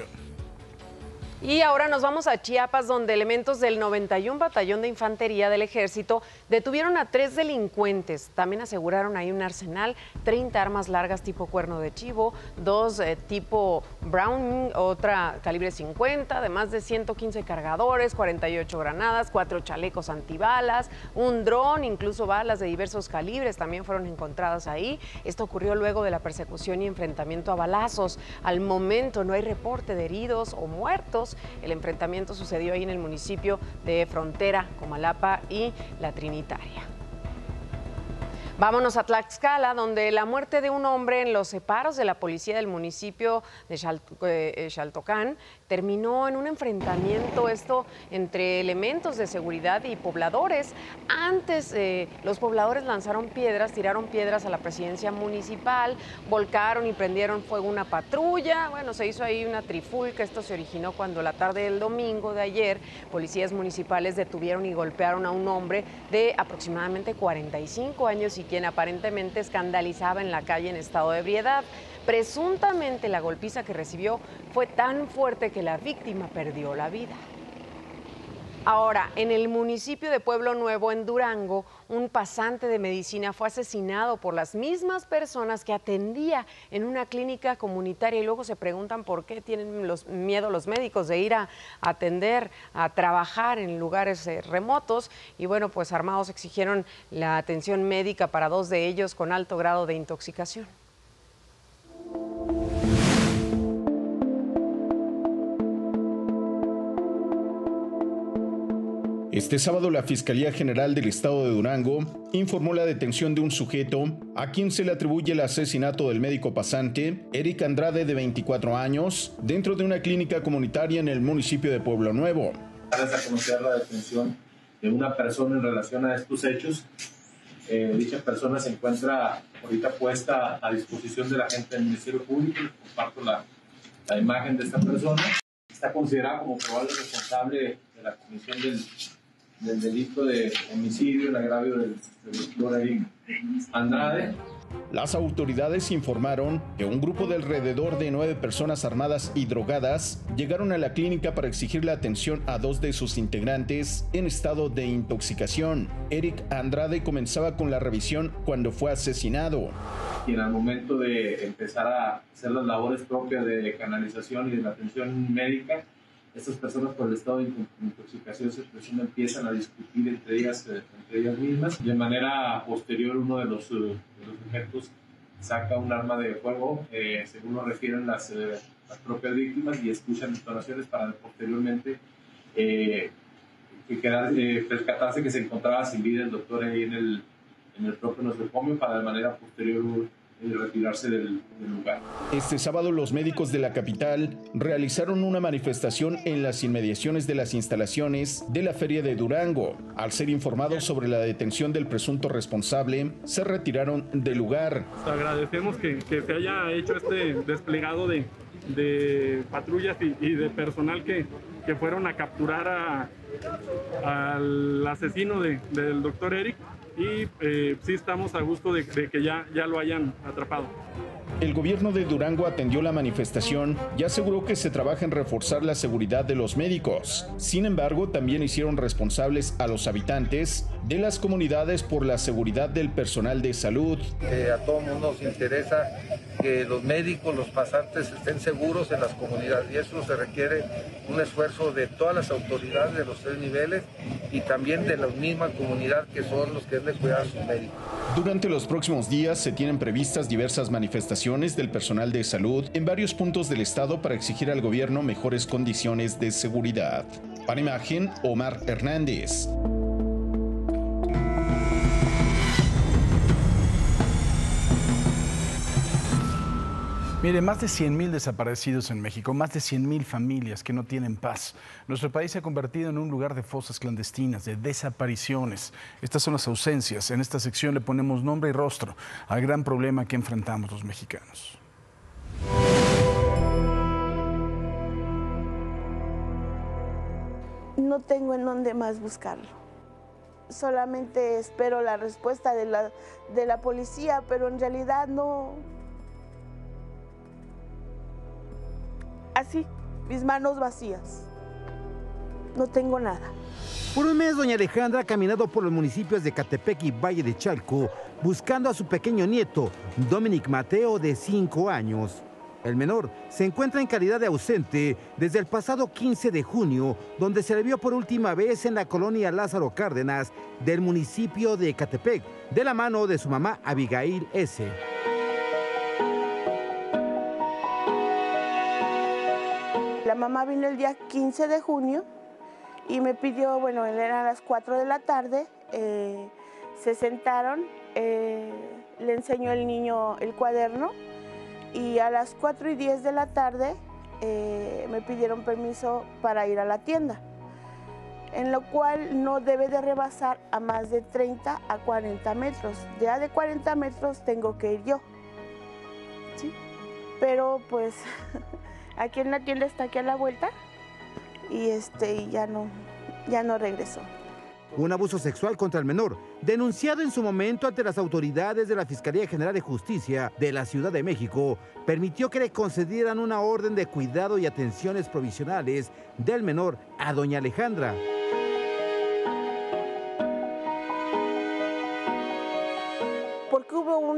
Y ahora nos vamos a Chiapas, donde elementos del noventa y uno Batallón de Infantería del Ejército detuvieron a tres delincuentes. También aseguraron ahí un arsenal, treinta armas largas tipo cuerno de chivo, dos eh, tipo Browning, otra calibre cincuenta, de más de ciento quince cargadores, cuarenta y ocho granadas, cuatro chalecos antibalas, un dron, incluso balas de diversos calibres también fueron encontradas ahí. Esto ocurrió luego de la persecución y enfrentamiento a balazos. Al momento no hay reporte de heridos o muertos. El enfrentamiento sucedió ahí en el municipio de Frontera, Comalapa y La Trinitaria. Vámonos a Tlaxcala, donde la muerte de un hombre en los separos de la policía del municipio de Xaltocán terminó en un enfrentamiento, esto entre elementos de seguridad y pobladores. Antes, eh, los pobladores lanzaron piedras, tiraron piedras a la presidencia municipal, volcaron y prendieron fuego una patrulla. Bueno, se hizo ahí una trifulca. Esto se originó cuando la tarde del domingo de ayer, policías municipales detuvieron y golpearon a un hombre de aproximadamente cuarenta y cinco años y quien aparentemente escandalizaba en la calle en estado de ebriedad. Presuntamente la golpiza que recibió fue tan fuerte que la víctima perdió la vida. Ahora, en el municipio de Pueblo Nuevo, en Durango, un pasante de medicina fue asesinado por las mismas personas que atendía en una clínica comunitaria y luego se preguntan por qué tienen los, miedo los médicos de ir a atender, a trabajar en lugares eh, remotos. Y bueno, pues armados exigieron la atención médica para dos de ellos con alto grado de intoxicación. Este sábado, la Fiscalía General del Estado de Durango informó la detención de un sujeto a quien se le atribuye el asesinato del médico pasante, Eric Andrade, de veinticuatro años, dentro de una clínica comunitaria en el municipio de Pueblo Nuevo. Darles a conocer la detención de una persona en relación a estos hechos. Eh, dicha persona se encuentra ahorita puesta a disposición de la gente del Ministerio Público. Comparto la, la imagen de esta persona. Está considerada como probable responsable de la comisión del del delito de homicidio en agravio del, del doctor Eric Andrade. Las autoridades informaron que un grupo de alrededor de nueve personas armadas y drogadas llegaron a la clínica para exigir la atención a dos de sus integrantes en estado de intoxicación. Eric Andrade comenzaba con la revisión cuando fue asesinado. Y en el momento de empezar a hacer las labores propias de canalización y de la atención médica, estas personas por el estado de intoxicación se presume empiezan a discutir entre ellas, eh, entre ellas mismas. De manera posterior, uno de los, uh, de los sujetos saca un arma de fuego, eh, según lo refieren las, eh, las propias víctimas, y escuchan detonaciones para posteriormente eh, que quedar, eh, percatarse que se encontraba sin vida el doctor ahí en el, en el propio nosocomio, para de manera posterior y retirarse del, del lugar. Este sábado los médicos de la capital realizaron una manifestación en las inmediaciones de las instalaciones de la Feria de Durango. Al ser informados sobre la detención del presunto responsable, se retiraron del lugar. Agradecemos que, que se haya hecho este desplegado de, de patrullas y, y de personal que, que fueron a capturar a, al asesino de, del doctor Eric. Y eh, sí estamos a gusto de, de que ya, ya lo hayan atrapado. El gobierno de Durango atendió la manifestación y aseguró que se trabaja en reforzar la seguridad de los médicos. Sin embargo, también hicieron responsables a los habitantes de las comunidades por la seguridad del personal de salud. Eh, a todo mundo nos interesa que los médicos, los pasantes estén seguros en las comunidades, y eso se requiere un esfuerzo de todas las autoridades de los tres niveles y también de la misma comunidad, que son los que deben cuidar a sus médicos. Durante los próximos días se tienen previstas diversas manifestaciones del personal de salud en varios puntos del estado para exigir al gobierno mejores condiciones de seguridad. Para Imagen, Omar Hernández. Mire, más de cien mil desaparecidos en México, más de cien mil familias que no tienen paz. Nuestro país se ha convertido en un lugar de fosas clandestinas, de desapariciones. Estas son las ausencias. En esta sección le ponemos nombre y rostro al gran problema que enfrentamos los mexicanos. No tengo en dónde más buscarlo. Solamente espero la respuesta de la, de la policía, pero en realidad no... Así, mis manos vacías. No tengo nada. Por un mes, doña Alejandra ha caminado por los municipios de Ecatepec y Valle de Chalco buscando a su pequeño nieto, Dominic Mateo, de cinco años. El menor se encuentra en calidad de ausente desde el pasado quince de junio, donde se le vio por última vez en la colonia Lázaro Cárdenas del municipio de Ecatepec, de la mano de su mamá Abigail S. La mamá vino el día quince de junio y me pidió, bueno, eran las cuatro de la tarde, eh, se sentaron, eh, le enseñó el niño el cuaderno y a las cuatro y diez de la tarde eh, me pidieron permiso para ir a la tienda, en lo cual no debe de rebasar a más de treinta a cuarenta metros. Ya de cuarenta metros tengo que ir yo, ¿sí? Pero pues... Aquí en la tienda está aquí a la vuelta y este ya no, ya no regresó. Un abuso sexual contra el menor, denunciado en su momento ante las autoridades de la Fiscalía General de Justicia de la Ciudad de México, permitió que le concedieran una orden de cuidado y atenciones provisionales del menor a doña Alejandra.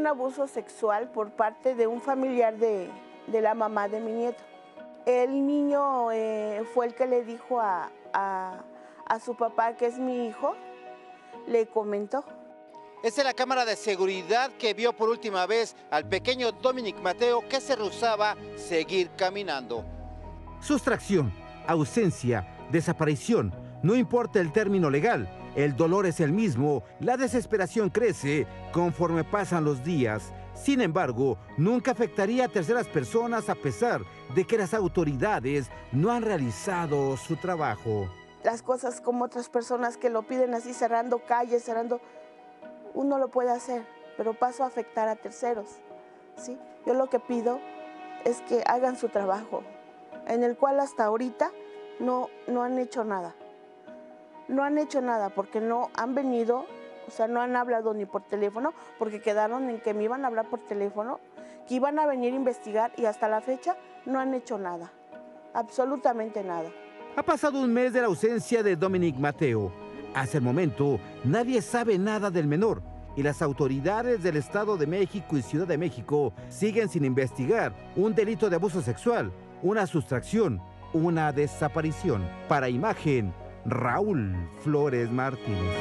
abuso sexual por parte de un familiar de, de la mamá de mi nieto. El niño eh, fue el que le dijo a, a, a su papá, que es mi hijo, le comentó. Esta es la cámara de seguridad que vio por última vez al pequeño Dominic Mateo, que se rehusaba seguir caminando. Sustracción, ausencia, desaparición, no importa el término legal, el dolor es el mismo, la desesperación crece conforme pasan los días. Sin embargo, nunca afectaría a terceras personas a pesar de que las autoridades no han realizado su trabajo. Las cosas como otras personas que lo piden así, cerrando calles, cerrando, uno lo puede hacer, pero paso a afectar a terceros, ¿sí? Yo lo que pido es que hagan su trabajo, en el cual hasta ahorita no, no han hecho nada. No han hecho nada porque no han venido, o sea, no han hablado ni por teléfono, porque quedaron en que me iban a hablar por teléfono, que iban a venir a investigar y hasta la fecha no han hecho nada, absolutamente nada. Ha pasado un mes de la ausencia de Dominic Mateo. Hasta el momento, nadie sabe nada del menor y las autoridades del Estado de México y Ciudad de México siguen sin investigar un delito de abuso sexual, una sustracción, una desaparición. Para Imagen, Raúl Flores Martínez.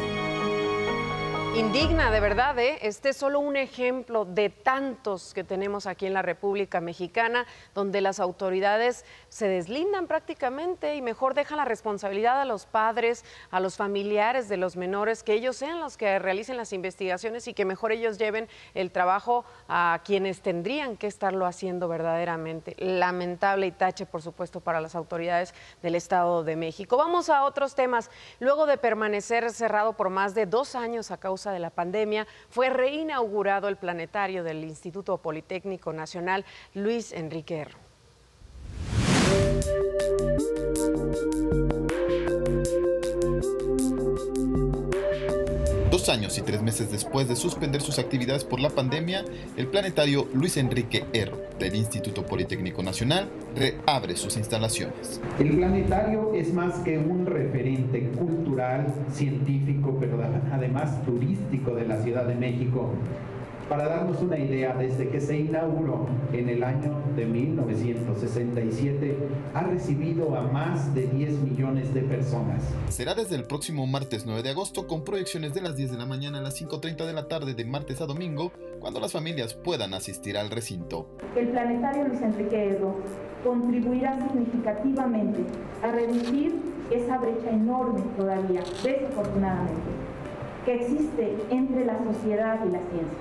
Indigna, de verdad, ¿eh? Este es solo un ejemplo de tantos que tenemos aquí en la República Mexicana, donde las autoridades se deslindan prácticamente y mejor dejan la responsabilidad a los padres, a los familiares de los menores, que ellos sean los que realicen las investigaciones y que mejor ellos lleven el trabajo a quienes tendrían que estarlo haciendo verdaderamente. Lamentable y tache, por supuesto, para las autoridades del Estado de México. Vamos a otros temas. Luego de permanecer cerrado por más de dos años a causa de la pandemia, fue reinaugurado el planetario del Instituto Politécnico Nacional Luis Enrique Erro. Dos años y tres meses después de suspender sus actividades por la pandemia, el planetario Luis Enrique Erro del Instituto Politécnico Nacional reabre sus instalaciones. El planetario es más que un referente cultural, científico, pero además turístico de la Ciudad de México. Para darnos una idea, desde que se inauguró en el año de mil novecientos sesenta y siete, ha recibido a más de diez millones de personas. Será desde el próximo martes nueve de agosto, con proyecciones de las diez de la mañana a las cinco treinta de la tarde de martes a domingo, cuando las familias puedan asistir al recinto. El planetario Luis Enrique Erro contribuirá significativamente a reducir esa brecha enorme todavía, desafortunadamente, que existe entre la sociedad y la ciencia.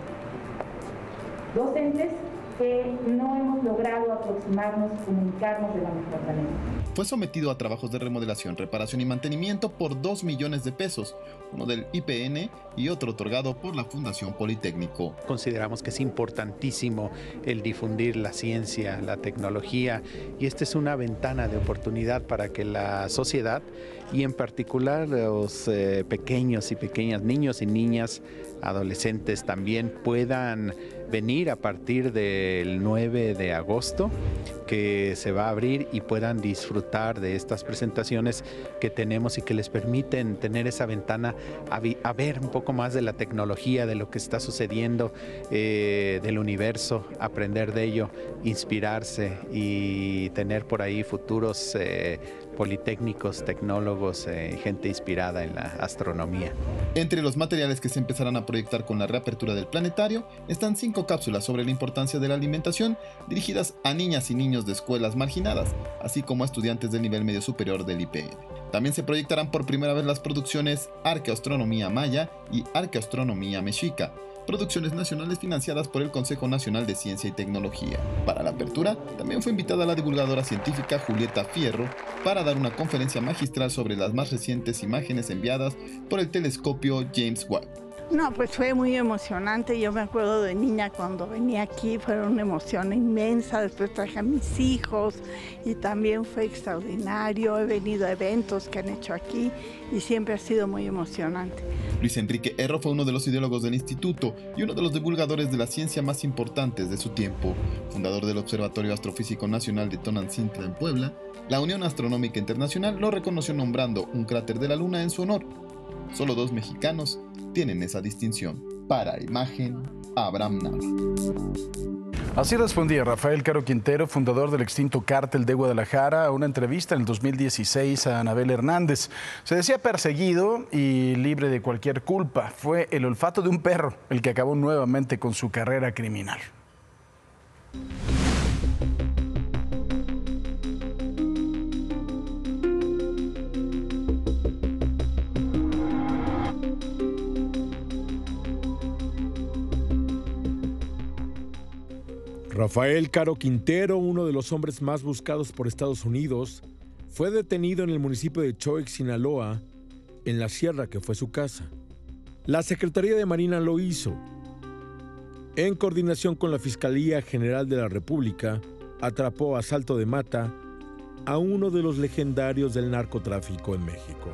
Docentes que no hemos logrado aproximarnos y comunicarnos de la mejor manera. Fue sometido a trabajos de remodelación, reparación y mantenimiento por dos millones de pesos, uno del I P N y otro otorgado por la Fundación Politécnico. Consideramos que es importantísimo el difundir la ciencia, la tecnología, y esta es una ventana de oportunidad para que la sociedad, y en particular los eh, pequeños y pequeñas niños y niñas, adolescentes también, puedan venir a partir del nueve de agosto, que se va a abrir, y puedan disfrutar de estas presentaciones que tenemos y que les permiten tener esa ventana a, vi, a ver un poco más de la tecnología, de lo que está sucediendo, eh, del universo, aprender de ello, inspirarse y tener por ahí futuros eh, politécnicos, tecnólogos, eh, gente inspirada en la astronomía. Entre los materiales que se empezarán a proyectar con la reapertura del planetario están cinco cápsulas sobre la importancia de la alimentación, dirigidas a niñas y niños de escuelas marginadas, así como a estudiantes del nivel medio superior del I P N. También se proyectarán por primera vez las producciones Arqueoastronomía Maya y Arqueoastronomía Mexica, producciones nacionales financiadas por el Consejo Nacional de Ciencia y Tecnología. Para la apertura, también fue invitada la divulgadora científica Julieta Fierro para dar una conferencia magistral sobre las más recientes imágenes enviadas por el telescopio James Webb. No, pues fue muy emocionante. Yo me acuerdo de niña cuando venía aquí, fue una emoción inmensa. Después traje a mis hijos y también fue extraordinario. He venido a eventos que han hecho aquí y siempre ha sido muy emocionante. Luis Enrique Erro fue uno de los ideólogos del instituto y uno de los divulgadores de la ciencia más importantes de su tiempo. Fundador del Observatorio Astrofísico Nacional de Tonantzintla en Puebla, la Unión Astronómica Internacional lo reconoció nombrando un cráter de la Luna en su honor. Solo dos mexicanos tienen esa distinción. Para Imagen, Abraham Nava. Así respondía Rafael Caro Quintero, fundador del extinto Cártel de Guadalajara, a una entrevista en el dos mil dieciséis a Anabel Hernández. Se decía perseguido y libre de cualquier culpa. Fue el olfato de un perro el que acabó nuevamente con su carrera criminal. Rafael Caro Quintero, uno de los hombres más buscados por Estados Unidos, fue detenido en el municipio de Choix, Sinaloa, en la sierra que fue su casa. La Secretaría de Marina lo hizo. En coordinación con la Fiscalía General de la República, atrapó a salto de mata a uno de los legendarios del narcotráfico en México.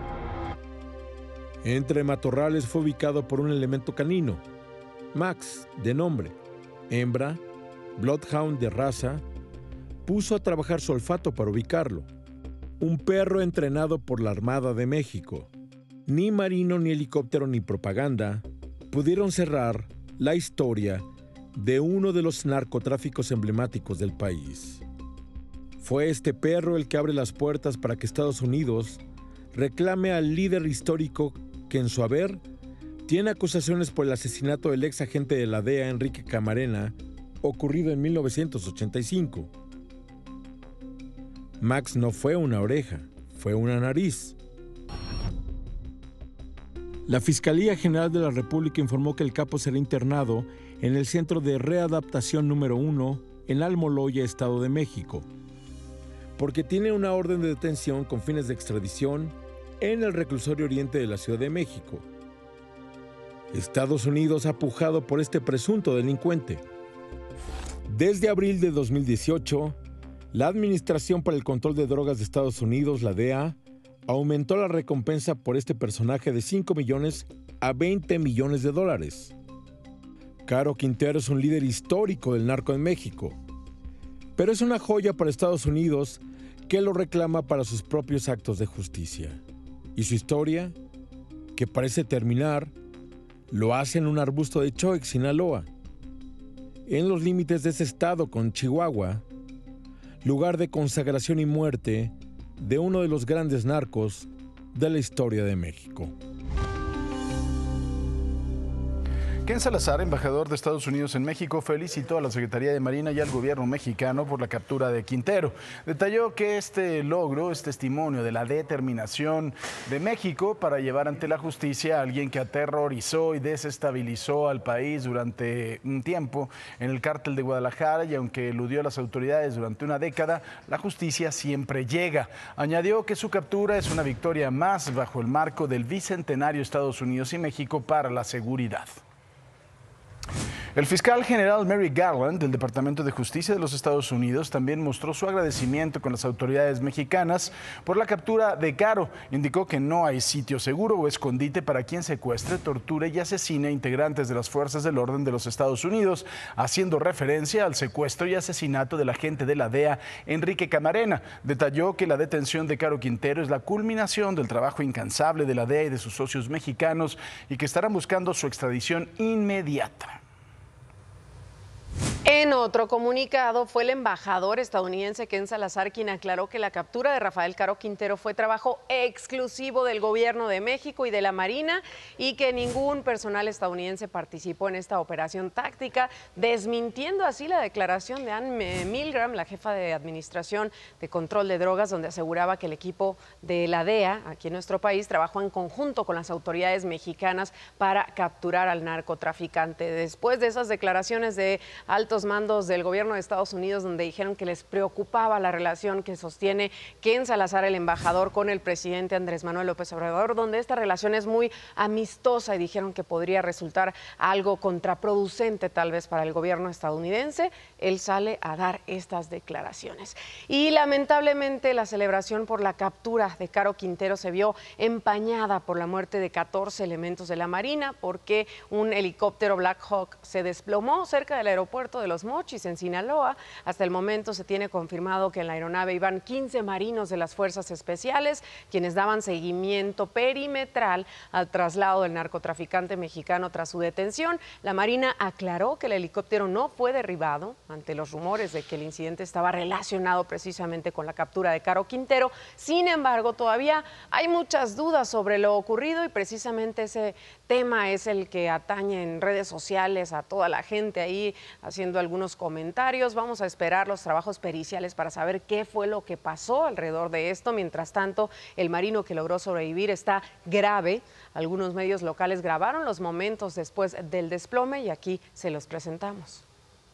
Entre matorrales fue ubicado por un elemento canino, Max, de nombre, hembra, Bloodhound de raza, puso a trabajar su olfato para ubicarlo. Un perro entrenado por la Armada de México. Ni marino, ni helicóptero, ni propaganda pudieron cerrar la historia de uno de los narcotráficos emblemáticos del país. Fue este perro el que abre las puertas para que Estados Unidos reclame al líder histórico que en su haber tiene acusaciones por el asesinato del ex agente de la D E A, Enrique Camarena, ocurrido en mil novecientos ochenta y cinco. Max no fue una oreja, fue una nariz. La Fiscalía General de la República informó que el capo será internado en el Centro de Readaptación número uno en Almoloya, Estado de México, porque tiene una orden de detención con fines de extradición en el reclusorio oriente de la Ciudad de México. Estados Unidos ha pujado por este presunto delincuente. Desde abril de dos mil dieciocho, la Administración para el Control de Drogas de Estados Unidos, la D E A, aumentó la recompensa por este personaje de cinco millones a veinte millones de dólares. Caro Quintero es un líder histórico del narco en México, pero es una joya para Estados Unidos que lo reclama para sus propios actos de justicia. Y su historia, que parece terminar, lo hace en un arbusto de Choix, Sinaloa, en los límites de ese estado con Chihuahua, lugar de consagración y muerte de uno de los grandes narcos de la historia de México. Ken Salazar, embajador de Estados Unidos en México, felicitó a la Secretaría de Marina y al gobierno mexicano por la captura de Quintero. Detalló que este logro es testimonio de la determinación de México para llevar ante la justicia a alguien que aterrorizó y desestabilizó al país durante un tiempo en el Cártel de Guadalajara, y aunque eludió a las autoridades durante una década, la justicia siempre llega. Añadió que su captura es una victoria más bajo el marco del bicentenario Estados Unidos y México para la seguridad. El fiscal general Merrick Garland del Departamento de Justicia de los Estados Unidos también mostró su agradecimiento con las autoridades mexicanas por la captura de Caro. Indicó que no hay sitio seguro o escondite para quien secuestre, torture y asesine integrantes de las fuerzas del orden de los Estados Unidos, haciendo referencia al secuestro y asesinato del agente de la D E A, Enrique Camarena. Detalló que la detención de Caro Quintero es la culminación del trabajo incansable de la D E A y de sus socios mexicanos y que estarán buscando su extradición inmediata. En otro comunicado, fue el embajador estadounidense Ken Salazar quien aclaró que la captura de Rafael Caro Quintero fue trabajo exclusivo del gobierno de México y de la Marina y que ningún personal estadounidense participó en esta operación táctica, desmintiendo así la declaración de Anne Milgram, la jefa de Administración de Control de Drogas, donde aseguraba que el equipo de la D E A aquí en nuestro país trabajó en conjunto con las autoridades mexicanas para capturar al narcotraficante. Después de esas declaraciones de altos mandos del gobierno de Estados Unidos, donde dijeron que les preocupaba la relación que sostiene Ken Salazar, el embajador, con el presidente Andrés Manuel López Obrador, donde esta relación es muy amistosa, y dijeron que podría resultar algo contraproducente tal vez para el gobierno estadounidense, él sale a dar estas declaraciones. Y lamentablemente la celebración por la captura de Caro Quintero se vio empañada por la muerte de catorce elementos de la Marina, porque un helicóptero Black Hawk se desplomó cerca del aeropuerto de Los Los Mochis, en Sinaloa. Hasta el momento se tiene confirmado que en la aeronave iban quince marinos de las Fuerzas Especiales, quienes daban seguimiento perimetral al traslado del narcotraficante mexicano tras su detención. La Marina aclaró que el helicóptero no fue derribado ante los rumores de que el incidente estaba relacionado precisamente con la captura de Caro Quintero. Sin embargo, todavía hay muchas dudas sobre lo ocurrido y precisamente ese tema es el que atañe en redes sociales a toda la gente ahí haciendo algunos comentarios. Vamos a esperar los trabajos periciales para saber qué fue lo que pasó alrededor de esto. Mientras tanto, el marino que logró sobrevivir está grave. Algunos medios locales grabaron los momentos después del desplome y aquí se los presentamos.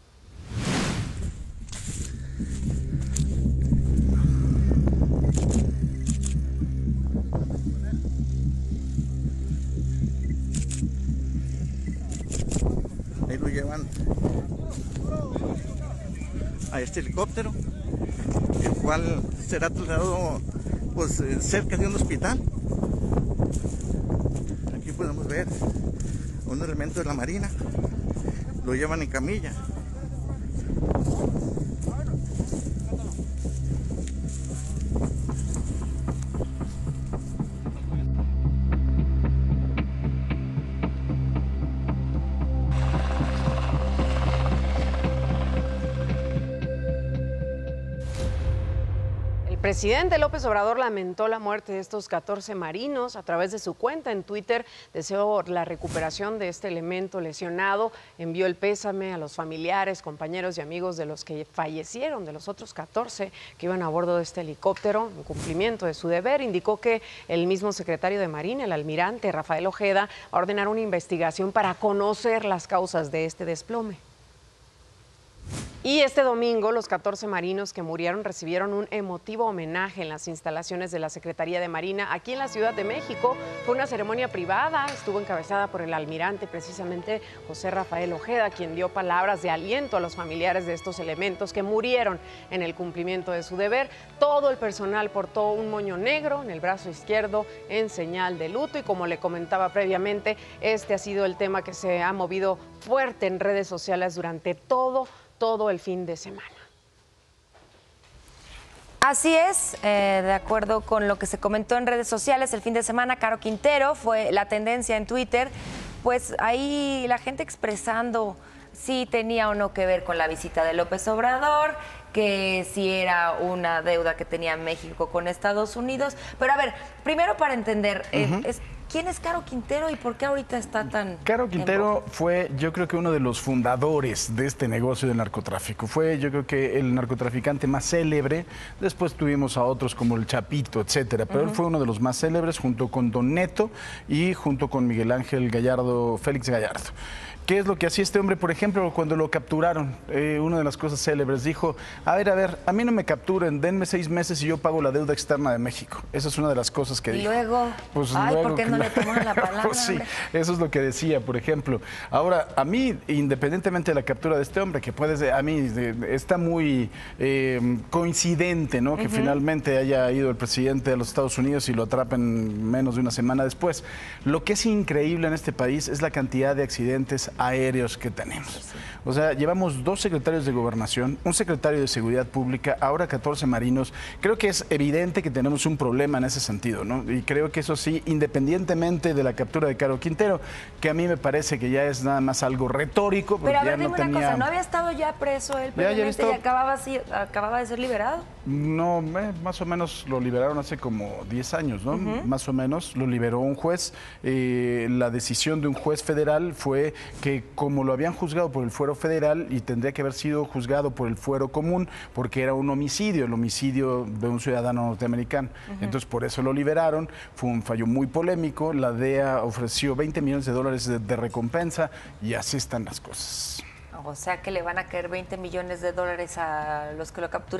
Ahí lo llevan a este helicóptero, el cual será trasladado pues cerca de un hospital. Aquí podemos ver un elemento de la Marina, lo llevan en camilla. El presidente López Obrador lamentó la muerte de estos catorce marinos. A través de su cuenta en Twitter deseó la recuperación de este elemento lesionado, envió el pésame a los familiares, compañeros y amigos de los que fallecieron, de los otros catorce que iban a bordo de este helicóptero en cumplimiento de su deber. Indicó que el mismo secretario de Marina, el almirante Rafael Ojeda, va a ordenar una investigación para conocer las causas de este desplome. Y este domingo, los catorce marinos que murieron recibieron un emotivo homenaje en las instalaciones de la Secretaría de Marina aquí en la Ciudad de México. Fue una ceremonia privada, estuvo encabezada por el almirante, precisamente José Rafael Ojeda, quien dio palabras de aliento a los familiares de estos elementos que murieron en el cumplimiento de su deber. Todo el personal portó un moño negro en el brazo izquierdo en señal de luto y, como le comentaba previamente, este ha sido el tema que se ha movido fuerte en redes sociales durante todo todo el fin de semana. Así es, eh, de acuerdo con lo que se comentó en redes sociales el fin de semana, Caro Quintero fue la tendencia en Twitter, pues ahí la gente expresando si tenía o no que ver con la visita de López Obrador, que si era una deuda que tenía México con Estados Unidos. Pero a ver, primero para entender, uh-huh. eh, es, ¿quién es Caro Quintero y por qué ahorita está tan...? Caro Quintero fue, yo creo que uno de los fundadores de este negocio del narcotráfico. Fue, yo creo que el narcotraficante más célebre. Después tuvimos a otros como el Chapito, etcétera. Pero uh-huh. él fue uno de los más célebres junto con Don Neto y junto con Miguel Ángel Gallardo, Félix Gallardo. ¿Qué es lo que hacía este hombre, por ejemplo, cuando lo capturaron? Eh, una de las cosas célebres dijo, a ver, a ver, a mí no me capturen, denme seis meses y yo pago la deuda externa de México. Esa es una de las cosas que y dijo. Luego, pues ay, luego, ¿por qué no le tomaron la palabra? Pues sí, eso es lo que decía, por ejemplo. Ahora, a mí, independientemente de la captura de este hombre, que puede ser, a mí está muy eh, coincidente, ¿no? Que uh-huh. finalmente haya ido el presidente de los Estados Unidos y lo atrapen menos de una semana después. Lo que es increíble en este país es la cantidad de accidentes aéreos que tenemos. O sea, llevamos dos secretarios de Gobernación, un secretario de Seguridad Pública, ahora catorce marinos. Creo que es evidente que tenemos un problema en ese sentido, ¿no? Y creo que eso sí, independientemente de la captura de Caro Quintero, que a mí me parece que ya es nada más algo retórico. Pero a ver, ya dime no una tenía... cosa, ¿no había estado ya preso él previamente y acababa, así, acababa de ser liberado? No, eh, más o menos lo liberaron hace como diez años, ¿no? Uh-huh. Más o menos lo liberó un juez. Eh, la decisión de un juez federal fue que, como lo habían juzgado por el fuero federal y tendría que haber sido juzgado por el fuero común, porque era un homicidio, el homicidio de un ciudadano norteamericano. Uh-huh. Entonces, por eso lo liberaron. Fue un fallo muy polémico. La D E A ofreció veinte millones de dólares de, de recompensa y así están las cosas. O sea que le van a caer veinte millones de dólares a los que lo capturaron.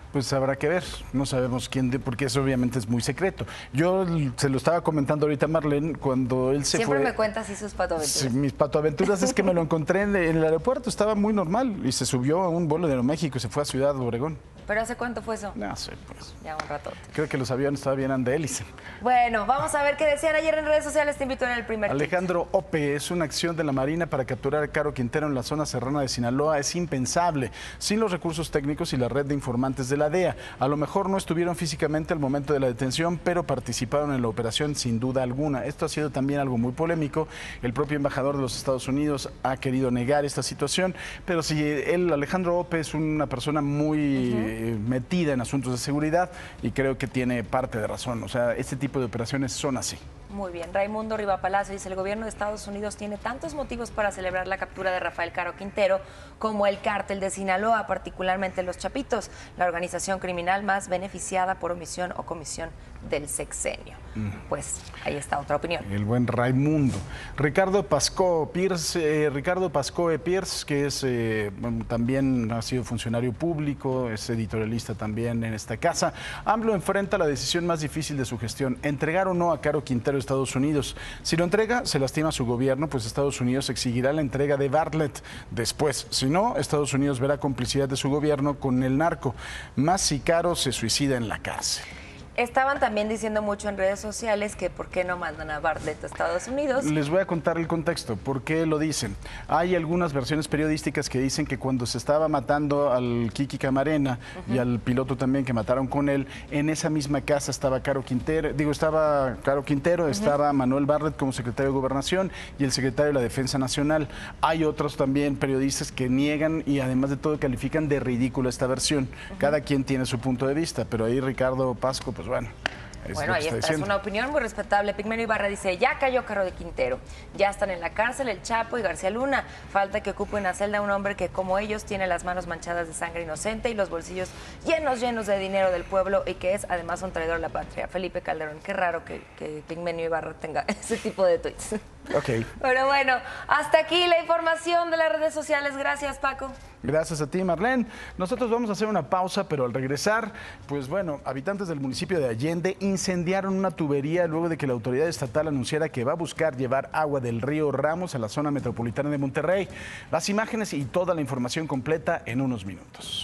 Pues habrá que ver, no sabemos quién, de, porque eso obviamente es muy secreto. Yo se lo estaba comentando ahorita a Marlene cuando él se Siempre fue. me cuentas así sus patoaventuras. Sí, mis patoaventuras es que me lo encontré en, en el aeropuerto, estaba muy normal y se subió a un vuelo de Aeroméxico y se fue a Ciudad Obregón. ¿Pero hace cuánto fue eso? No sé, pues. Ya un rato. Creo que los aviones todavía eran de hélice. Bueno, vamos a ver qué decían ayer en redes sociales. Te invito en el primer Alejandro Ope, es una acción de la Marina para capturar a Caro Quintero en la zona serrana de Sinaloa. Es impensable, sin los recursos técnicos y la red de informantes de la D E A. A lo mejor no estuvieron físicamente al momento de la detención, pero participaron en la operación sin duda alguna. Esto ha sido también algo muy polémico. El propio embajador de los Estados Unidos ha querido negar esta situación, pero si él, Alejandro Ope, es una persona muy uh-huh. metida en asuntos de seguridad y creo que tiene parte de razón. O sea, este tipo de operaciones son así. Muy bien. Raimundo Rivapalacio dice: el gobierno de Estados Unidos tiene tantos motivos para celebrar la captura de Rafael Caro Quintero como el cártel de Sinaloa, particularmente los Chapitos, la organización criminal más beneficiada por omisión o comisión del sexenio. Mm. Pues ahí está otra opinión. El buen Raimundo. Ricardo Pascoe Pierce, eh, Ricardo Pascoe Pierce, que es eh, también ha sido funcionario público, es editorialista también en esta casa. AMLO enfrenta la decisión más difícil de su gestión: entregar o no a Caro Quintero a Estados Unidos. Si lo entrega, se lastima a su gobierno, pues Estados Unidos exigirá la entrega de Bartlett después. Si no, Estados Unidos verá complicidad de su gobierno con el narco, más si Caro se suicida en la cárcel. Estaban también diciendo mucho en redes sociales que por qué no mandan a Bartlett a Estados Unidos. Les voy a contar el contexto, por qué lo dicen. Hay algunas versiones periodísticas que dicen que cuando se estaba matando al Kiki Camarena uh-huh. y al piloto también que mataron con él, en esa misma casa estaba Caro Quintero, digo, estaba Caro Quintero, uh-huh. estaba Manuel Bartlett como secretario de Gobernación y el secretario de la Defensa Nacional. Hay otros también periodistas que niegan y además de todo califican de ridícula esta versión. Uh-huh. Cada quien tiene su punto de vista, pero ahí Ricardo Pasco, pues bueno. Bueno, ahí está, es una opinión muy respetable. Pigmenio Ibarra dice: ya cayó Caro de Quintero, ya están en la cárcel el Chapo y García Luna, falta que ocupe una celda un hombre que como ellos tiene las manos manchadas de sangre inocente y los bolsillos llenos, llenos de dinero del pueblo y que es además un traidor a la patria. Felipe Calderón, qué raro que, que Pigmenio Ibarra tenga ese tipo de tweets. Ok. Pero bueno, hasta aquí la información de las redes sociales. Gracias, Paco. Gracias a ti, Marlene. Nosotros vamos a hacer una pausa, pero al regresar, pues bueno, habitantes del municipio de Allende incendiaron una tubería luego de que la autoridad estatal anunciara que va a buscar llevar agua del río Ramos a la zona metropolitana de Monterrey. Las imágenes y toda la información completa en unos minutos.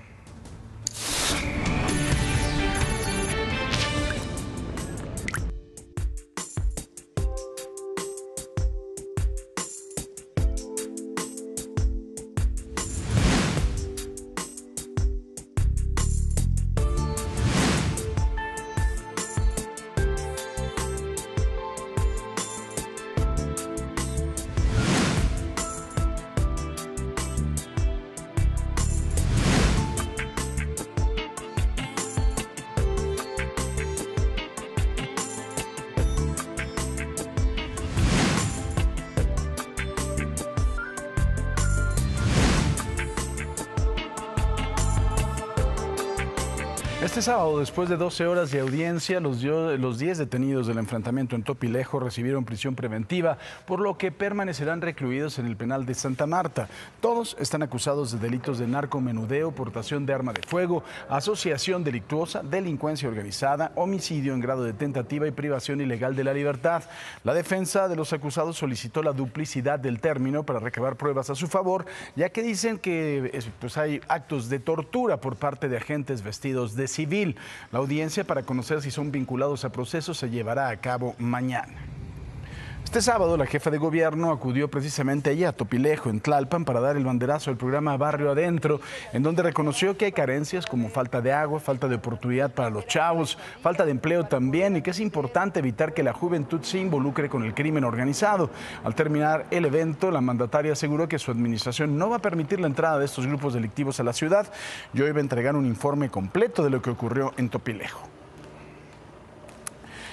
Este sábado, después de doce horas de audiencia, los, los diez detenidos del enfrentamiento en Topilejo recibieron prisión preventiva, por lo que permanecerán recluidos en el penal de Santa Marta. Todos están acusados de delitos de narcomenudeo, portación de arma de fuego, asociación delictuosa, delincuencia organizada, homicidio en grado de tentativa y privación ilegal de la libertad. La defensa de los acusados solicitó la duplicidad del término para recabar pruebas a su favor, ya que dicen que pues, hay actos de tortura por parte de agentes vestidos de civil. La audiencia para conocer si son vinculados a procesos se llevará a cabo mañana. Este sábado, la jefa de gobierno acudió precisamente allí a Topilejo, en Tlalpan, para dar el banderazo al programa Barrio Adentro, en donde reconoció que hay carencias como falta de agua, falta de oportunidad para los chavos, falta de empleo también, y que es importante evitar que la juventud se involucre con el crimen organizado. Al terminar el evento, la mandataria aseguró que su administración no va a permitir la entrada de estos grupos delictivos a la ciudad y hoy va a entregar un informe completo de lo que ocurrió en Topilejo.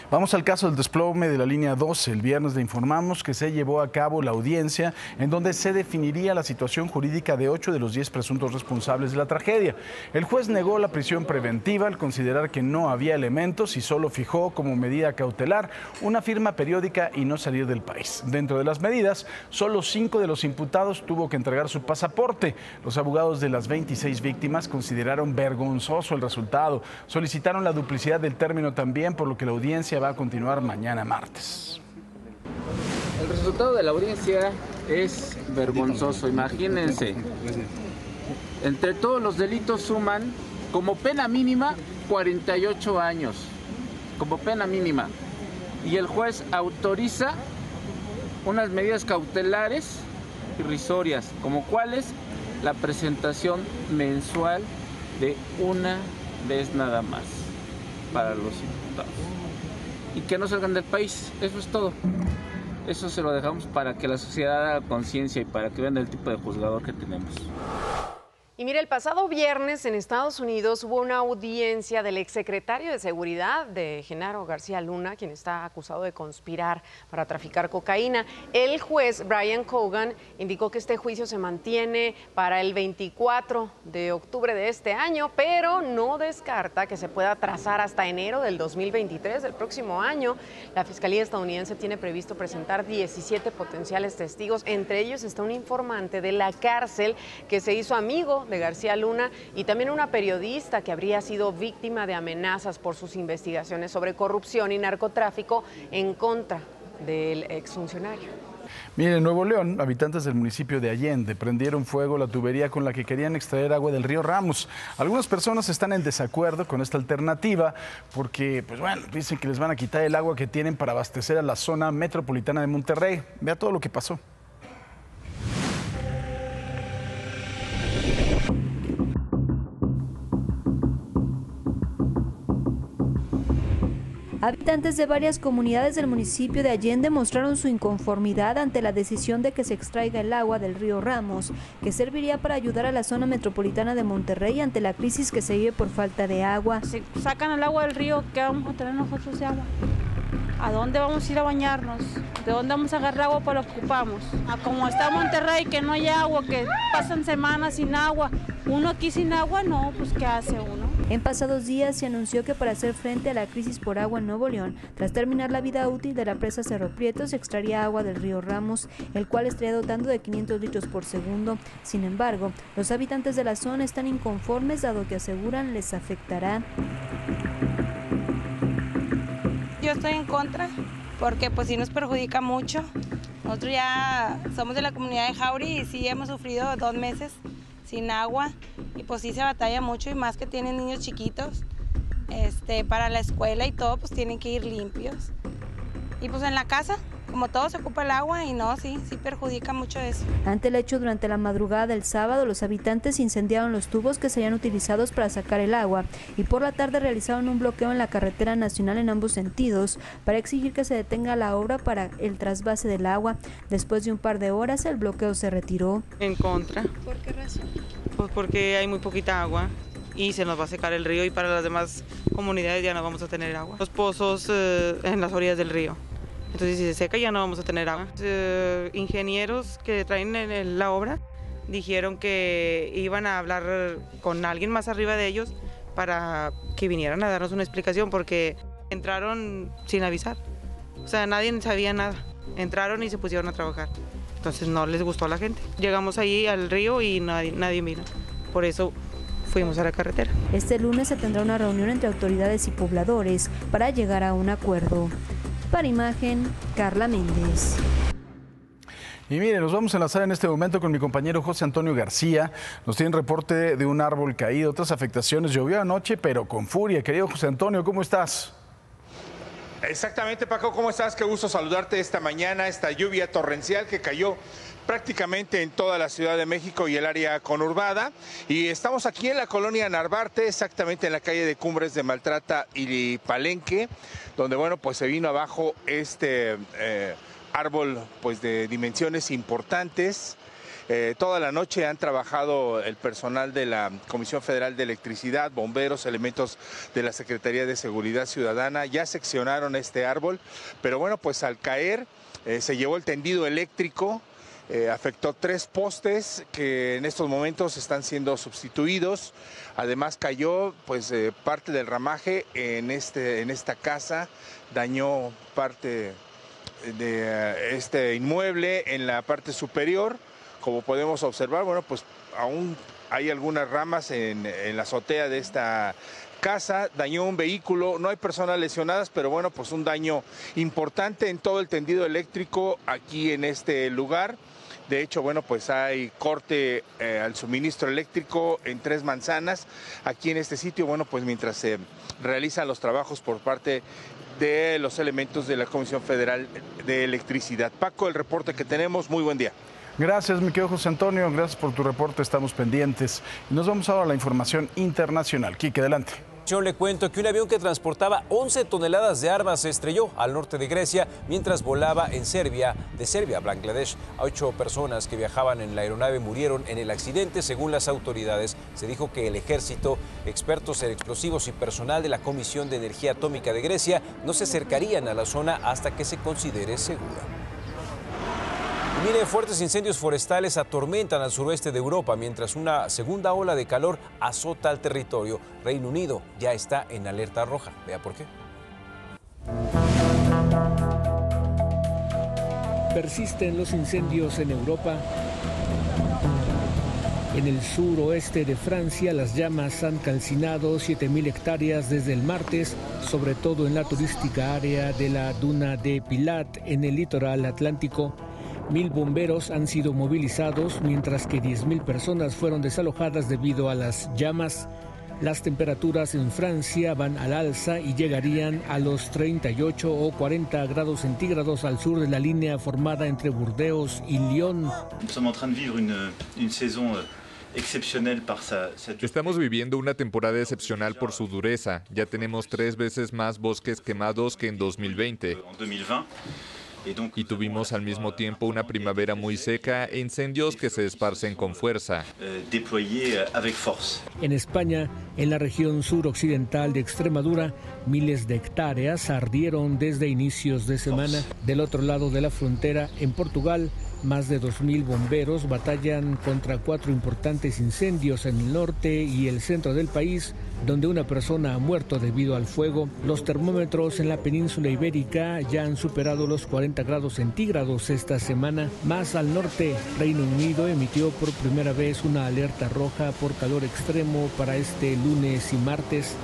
Vamos al caso del desplome de la línea doce. El viernes le informamos que se llevó a cabo la audiencia en donde se definiría la situación jurídica de ocho de los diez presuntos responsables de la tragedia. El juez negó la prisión preventiva al considerar que no había elementos y solo fijó como medida cautelar una firma periódica y no salir del país. Dentro de las medidas, solo cinco de los imputados tuvo que entregar su pasaporte. Los abogados de las veintiséis víctimas consideraron vergonzoso el resultado. Solicitaron la duplicidad del término también, por lo que la audiencia va a continuar mañana martes. El resultado de la audiencia es vergonzoso. Imagínense, entre todos los delitos suman como pena mínima cuarenta y ocho años, como pena mínima. Y el juez autoriza unas medidas cautelares irrisorias, como cuáles la presentación mensual de una vez nada más para los imputados. Y que no salgan del país, eso es todo. Eso se lo dejamos para que la sociedad haga conciencia y para que vean el tipo de juzgador que tenemos. Y mire, el pasado viernes en Estados Unidos hubo una audiencia del exsecretario de Seguridad de Genaro García Luna, quien está acusado de conspirar para traficar cocaína. El juez Brian Cogan indicó que este juicio se mantiene para el veinticuatro de octubre de este año, pero no descarta que se pueda trazar hasta enero del dos mil veintitrés, del próximo año. La Fiscalía estadounidense tiene previsto presentar diecisiete potenciales testigos. Entre ellos está un informante de la cárcel que se hizo amigo de García Luna y también una periodista que habría sido víctima de amenazas por sus investigaciones sobre corrupción y narcotráfico en contra del exfuncionario. Mire, en Nuevo León, habitantes del municipio de Allende prendieron fuego la tubería con la que querían extraer agua del río Ramos. Algunas personas están en desacuerdo con esta alternativa porque, pues bueno, dicen que les van a quitar el agua que tienen para abastecer a la zona metropolitana de Monterrey. Vea todo lo que pasó. Habitantes de varias comunidades del municipio de Allende mostraron su inconformidad ante la decisión de que se extraiga el agua del río Ramos, que serviría para ayudar a la zona metropolitana de Monterrey ante la crisis que se vive por falta de agua. Si sacan el agua del río, ¿qué vamos a tener nosotros de agua? ¿A dónde vamos a ir a bañarnos? ¿De dónde vamos a agarrar agua para lo que ocupamos? A como está Monterrey, que no hay agua, que pasan semanas sin agua. Uno aquí sin agua, no, pues ¿qué hace uno? En pasados días se anunció que para hacer frente a la crisis por agua en Nuevo León, tras terminar la vida útil de la presa Cerro Prieto, se extraería agua del río Ramos, el cual estaría dotando de quinientos litros por segundo. Sin embargo, los habitantes de la zona están inconformes, dado que aseguran les afectará. Yo estoy en contra, porque pues sí nos perjudica mucho. Nosotros ya somos de la comunidad de Jauri y sí hemos sufrido dos meses sin agua y pues sí se batalla mucho y más que tienen niños chiquitos, este, para la escuela y todo pues tienen que ir limpios. Y pues en la casa, como todo se ocupa el agua y no, sí, sí perjudica mucho eso. Ante el hecho, durante la madrugada del sábado, los habitantes incendiaron los tubos que serían utilizados para sacar el agua y por la tarde realizaron un bloqueo en la carretera nacional en ambos sentidos para exigir que se detenga la obra para el trasvase del agua. Después de un par de horas, el bloqueo se retiró. En contra. ¿Por qué razón? Pues porque hay muy poquita agua y se nos va a secar el río y para las demás comunidades ya no vamos a tener agua. Los pozos eh, en las orillas del río. Entonces, si se seca, ya no vamos a tener agua. Eh, ingenieros que traen en el, la obra dijeron que iban a hablar con alguien más arriba de ellos para que vinieran a darnos una explicación, porque entraron sin avisar. O sea, nadie sabía nada. Entraron y se pusieron a trabajar. Entonces, no les gustó a la gente. Llegamos ahí al río y nadie, nadie vino. Por eso fuimos a la carretera. Este lunes se tendrá una reunión entre autoridades y pobladores para llegar a un acuerdo. Para Imagen, Carla Méndez. Y mire, nos vamos a enlazar en este momento con mi compañero José Antonio García. Nos tiene un reporte de un árbol caído, otras afectaciones. Llovió anoche, pero con furia. Querido José Antonio, ¿cómo estás? Exactamente, Paco, ¿cómo estás? Qué gusto saludarte esta mañana, esta lluvia torrencial que cayó prácticamente en toda la Ciudad de México y el área conurbada. Y estamos aquí en la colonia Narvarte, exactamente en la calle de Cumbres de Maltrata y Palenque, donde, bueno, pues se vino abajo este eh, árbol pues de dimensiones importantes. Eh, toda la noche han trabajado el personal de la Comisión Federal de Electricidad, bomberos, elementos de la Secretaría de Seguridad Ciudadana. Ya seccionaron este árbol, pero bueno, pues al caer eh, se llevó el tendido eléctrico. Eh, afectó tres postes que en estos momentos están siendo sustituidos. Además cayó pues eh, parte del ramaje en, este, en esta casa, dañó parte de uh, este inmueble en la parte superior. Como podemos observar, bueno, pues aún hay algunas ramas en, en la azotea de esta casa, dañó un vehículo, no hay personas lesionadas, pero bueno, pues un daño importante en todo el tendido eléctrico aquí en este lugar. De hecho, bueno, pues hay corte eh, al suministro eléctrico en Tres Manzanas. Aquí en este sitio, bueno, pues mientras se realizan los trabajos por parte de los elementos de la Comisión Federal de Electricidad. Paco, el reporte que tenemos, muy buen día. Gracias, mi querido José Antonio, gracias por tu reporte, estamos pendientes. Y nos vamos ahora a la información internacional. Quique, adelante. Yo le cuento que un avión que transportaba once toneladas de armas se estrelló al norte de Grecia mientras volaba en Serbia, de Serbia a Bangladesh. Ocho personas que viajaban en la aeronave murieron en el accidente, según las autoridades. Se dijo que el ejército, expertos en explosivos y personal de la Comisión de Energía Atómica de Grecia no se acercarían a la zona hasta que se considere segura. Mire, fuertes incendios forestales atormentan al suroeste de Europa mientras una segunda ola de calor azota al territorio. Reino Unido ya está en alerta roja. Vea por qué. Persisten los incendios en Europa. En el suroeste de Francia, las llamas han calcinado siete mil hectáreas desde el martes, sobre todo en la turística área de la Duna de Pilat, en el litoral atlántico. Mil bomberos han sido movilizados, mientras que diez mil personas fueron desalojadas debido a las llamas. Las temperaturas en Francia van al alza y llegarían a los treinta y ocho o cuarenta grados centígrados al sur de la línea formada entre Burdeos y Lyon. Estamos viviendo una temporada excepcional por su dureza. Ya tenemos tres veces más bosques quemados que en dos mil veinte. Y tuvimos al mismo tiempo una primavera muy seca e incendios que se esparcen con fuerza. En España, en la región suroccidental de Extremadura, miles de hectáreas ardieron desde inicios de semana. Del otro lado de la frontera, en Portugal, más de dos mil bomberos batallan contra cuatro importantes incendios en el norte y el centro del país, donde una persona ha muerto debido al fuego. Los termómetros en la península ibérica ya han superado los cuarenta grados centígrados esta semana. Más al norte, Reino Unido emitió por primera vez una alerta roja por calor extremo para este lunes y martes.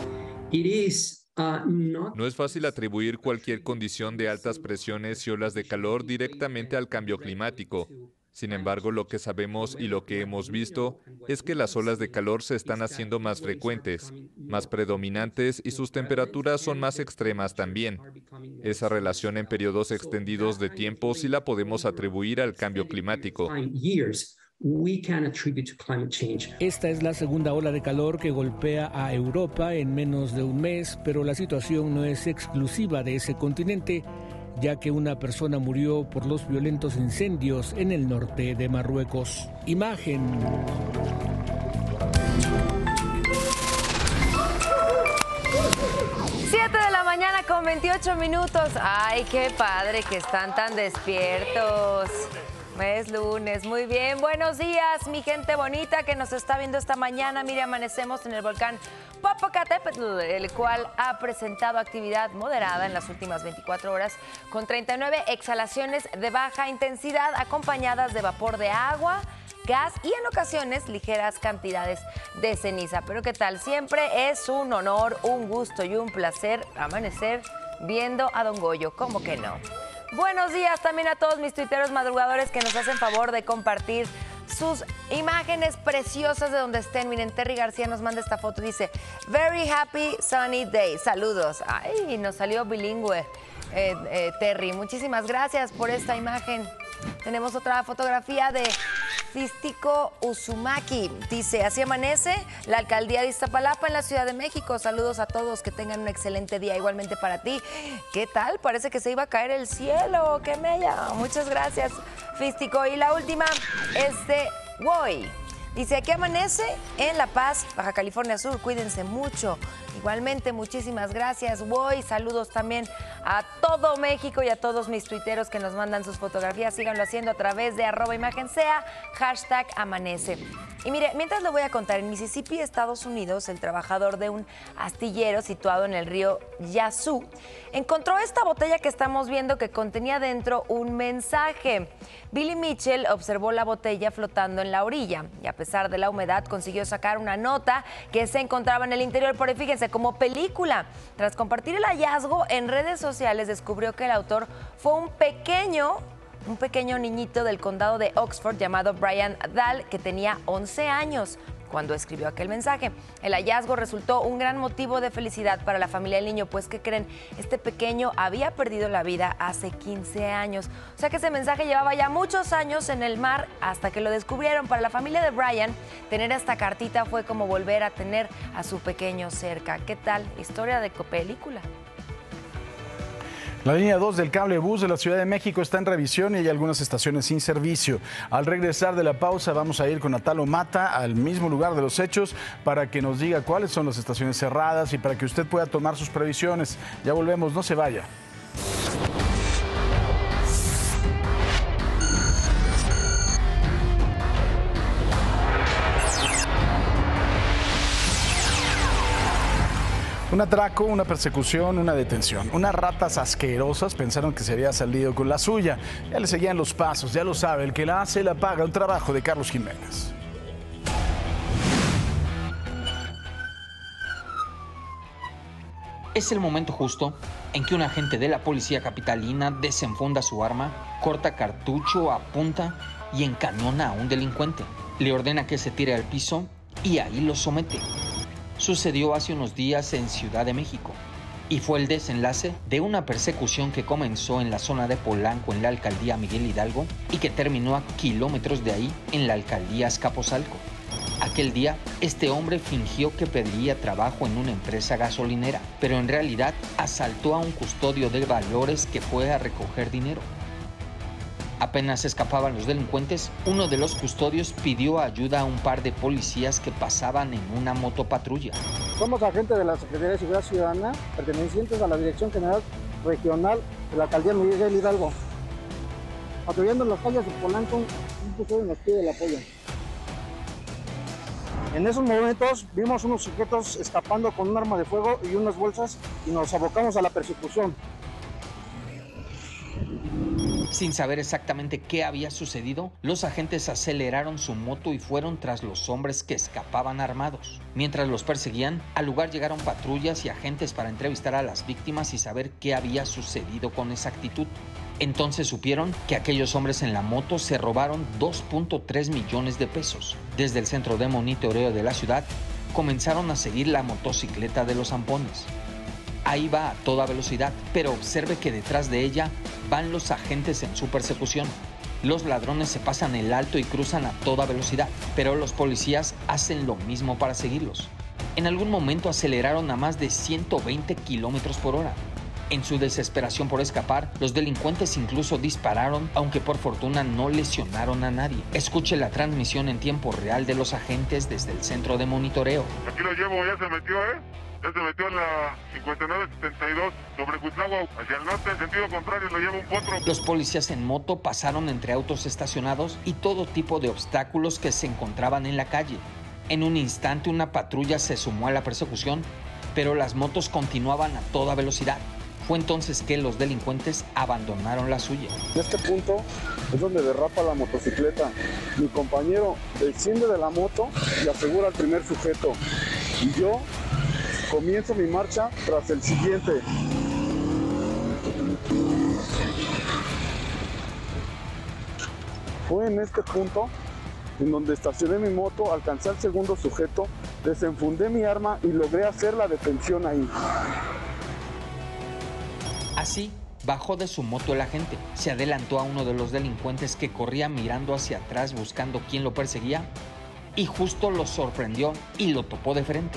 No es fácil atribuir cualquier condición de altas presiones y olas de calor directamente al cambio climático. Sin embargo, lo que sabemos y lo que hemos visto es que las olas de calor se están haciendo más frecuentes, más predominantes y sus temperaturas son más extremas también. Esa relación en periodos extendidos de tiempo sí la podemos atribuir al cambio climático. Esta es la segunda ola de calor que golpea a Europa en menos de un mes, pero la situación no es exclusiva de ese continente, ya que una persona murió por los violentos incendios en el norte de Marruecos. Imagen. siete de la mañana con veintiocho minutos. Ay, qué padre que están tan despiertos. Es lunes, muy bien. Buenos días, mi gente bonita que nos está viendo esta mañana. Mire, amanecemos en el volcán Popocatépetl, el cual ha presentado actividad moderada en las últimas veinticuatro horas, con treinta y nueve exhalaciones de baja intensidad acompañadas de vapor de agua, gas y en ocasiones ligeras cantidades de ceniza. Pero ¿qué tal? Siempre es un honor, un gusto y un placer amanecer viendo a Don Goyo. ¿Cómo que no? Buenos días también a todos mis tuiteros madrugadores que nos hacen favor de compartir sus imágenes preciosas de donde estén. Miren, Terry García nos manda esta foto y dice, very happy sunny day. Saludos. Ay, nos salió bilingüe, eh, eh, Terry. Muchísimas gracias por esta imagen. Tenemos otra fotografía de Cístico Uzumaki. Dice, así amanece la alcaldía de Iztapalapa en la Ciudad de México. Saludos a todos, que tengan un excelente día. Igualmente para ti. ¿Qué tal? Parece que se iba a caer el cielo. ¡Qué mella! Muchas gracias fístico. Y la última es de Woy. Dice, aquí amanece en La Paz, Baja California Sur. Cuídense mucho. Igualmente, muchísimas gracias, Woy. Saludos también a todo México y a todos mis tuiteros que nos mandan sus fotografías. Síganlo haciendo a través de arroba imagen sea, hashtag amanece. Y mire, mientras le voy a contar, en Mississippi, Estados Unidos, el trabajador de un astillero situado en el río Yazoo encontró esta botella que estamos viendo que contenía dentro un mensaje. Billy Mitchell observó la botella flotando en la orilla y a pesar de la humedad consiguió sacar una nota que se encontraba en el interior, pero fíjense, como película. Tras compartir el hallazgo en redes sociales, descubrió que el autor fue un pequeño un pequeño niñito del condado de Oxford llamado Brian Dahl, que tenía once años cuando escribió aquel mensaje. El hallazgo resultó un gran motivo de felicidad para la familia del niño, pues, ¿qué creen? Este pequeño había perdido la vida hace quince años. O sea que ese mensaje llevaba ya muchos años en el mar hasta que lo descubrieron. Para la familia de Brian, tener esta cartita fue como volver a tener a su pequeño cerca. ¿Qué tal? Historia de película. La línea dos del cable bus de la Ciudad de México está en revisión y hay algunas estaciones sin servicio. Al regresar de la pausa vamos a ir con Atalo Mata al mismo lugar de los hechos para que nos diga cuáles son las estaciones cerradas y para que usted pueda tomar sus previsiones. Ya volvemos, no se vaya. Un atraco, una persecución, una detención. Unas ratas asquerosas pensaron que se había salido con la suya. Ya le seguían los pasos, ya lo sabe, el que la hace la paga. Un trabajo de Carlos Jiménez. Es el momento justo en que un agente de la policía capitalina desenfunda su arma, corta cartucho, apunta y encañona a un delincuente. Le ordena que se tire al piso y ahí lo somete. Sucedió hace unos días en Ciudad de México y fue el desenlace de una persecución que comenzó en la zona de Polanco en la alcaldía Miguel Hidalgo y que terminó a kilómetros de ahí en la alcaldía Azcapotzalco. Aquel día, este hombre fingió que pediría trabajo en una empresa gasolinera, pero en realidad asaltó a un custodio de valores que fue a recoger dinero. Apenas escapaban los delincuentes, uno de los custodios pidió ayuda a un par de policías que pasaban en una motopatrulla. Somos agentes de la Secretaría de Seguridad Ciudadana, pertenecientes a la Dirección General Regional de la Alcaldía Miguel Hidalgo. Patrullando en las calles de Polanco, un custodio nos pide el apoyo. En esos momentos vimos unos sujetos escapando con un arma de fuego y unas bolsas y nos abocamos a la persecución. Sin saber exactamente qué había sucedido, los agentes aceleraron su moto y fueron tras los hombres que escapaban armados. Mientras los perseguían, al lugar llegaron patrullas y agentes para entrevistar a las víctimas y saber qué había sucedido con exactitud. Entonces supieron que aquellos hombres en la moto se robaron dos punto tres millones de pesos. Desde el centro de monitoreo de la ciudad, comenzaron a seguir la motocicleta de los zampones. Ahí va a toda velocidad, pero observe que detrás de ella van los agentes en su persecución. Los ladrones se pasan el alto y cruzan a toda velocidad, pero los policías hacen lo mismo para seguirlos. En algún momento aceleraron a más de ciento veinte kilómetros por hora. En su desesperación por escapar, los delincuentes incluso dispararon, aunque por fortuna no lesionaron a nadie. Escuche la transmisión en tiempo real de los agentes desde el centro de monitoreo. Aquí lo llevo, ya se metió, ¿eh? Ya se metió en la cincuenta y nueve setenta y dos sobre Cuitláhuac, hacia el norte, en sentido contrario, lo lleva un potro. Los policías en moto pasaron entre autos estacionados y todo tipo de obstáculos que se encontraban en la calle. En un instante una patrulla se sumó a la persecución, pero las motos continuaban a toda velocidad. Fue entonces que los delincuentes abandonaron la suya. En este punto es donde derrapa la motocicleta. Mi compañero desciende de la moto y asegura al primer sujeto. Y yo comienzo mi marcha tras el siguiente. Fue en este punto en donde estacioné mi moto, alcancé al segundo sujeto, desenfundé mi arma y logré hacer la detención ahí. Así, bajó de su moto el agente, se adelantó a uno de los delincuentes que corría mirando hacia atrás buscando quién lo perseguía y justo lo sorprendió y lo topó de frente.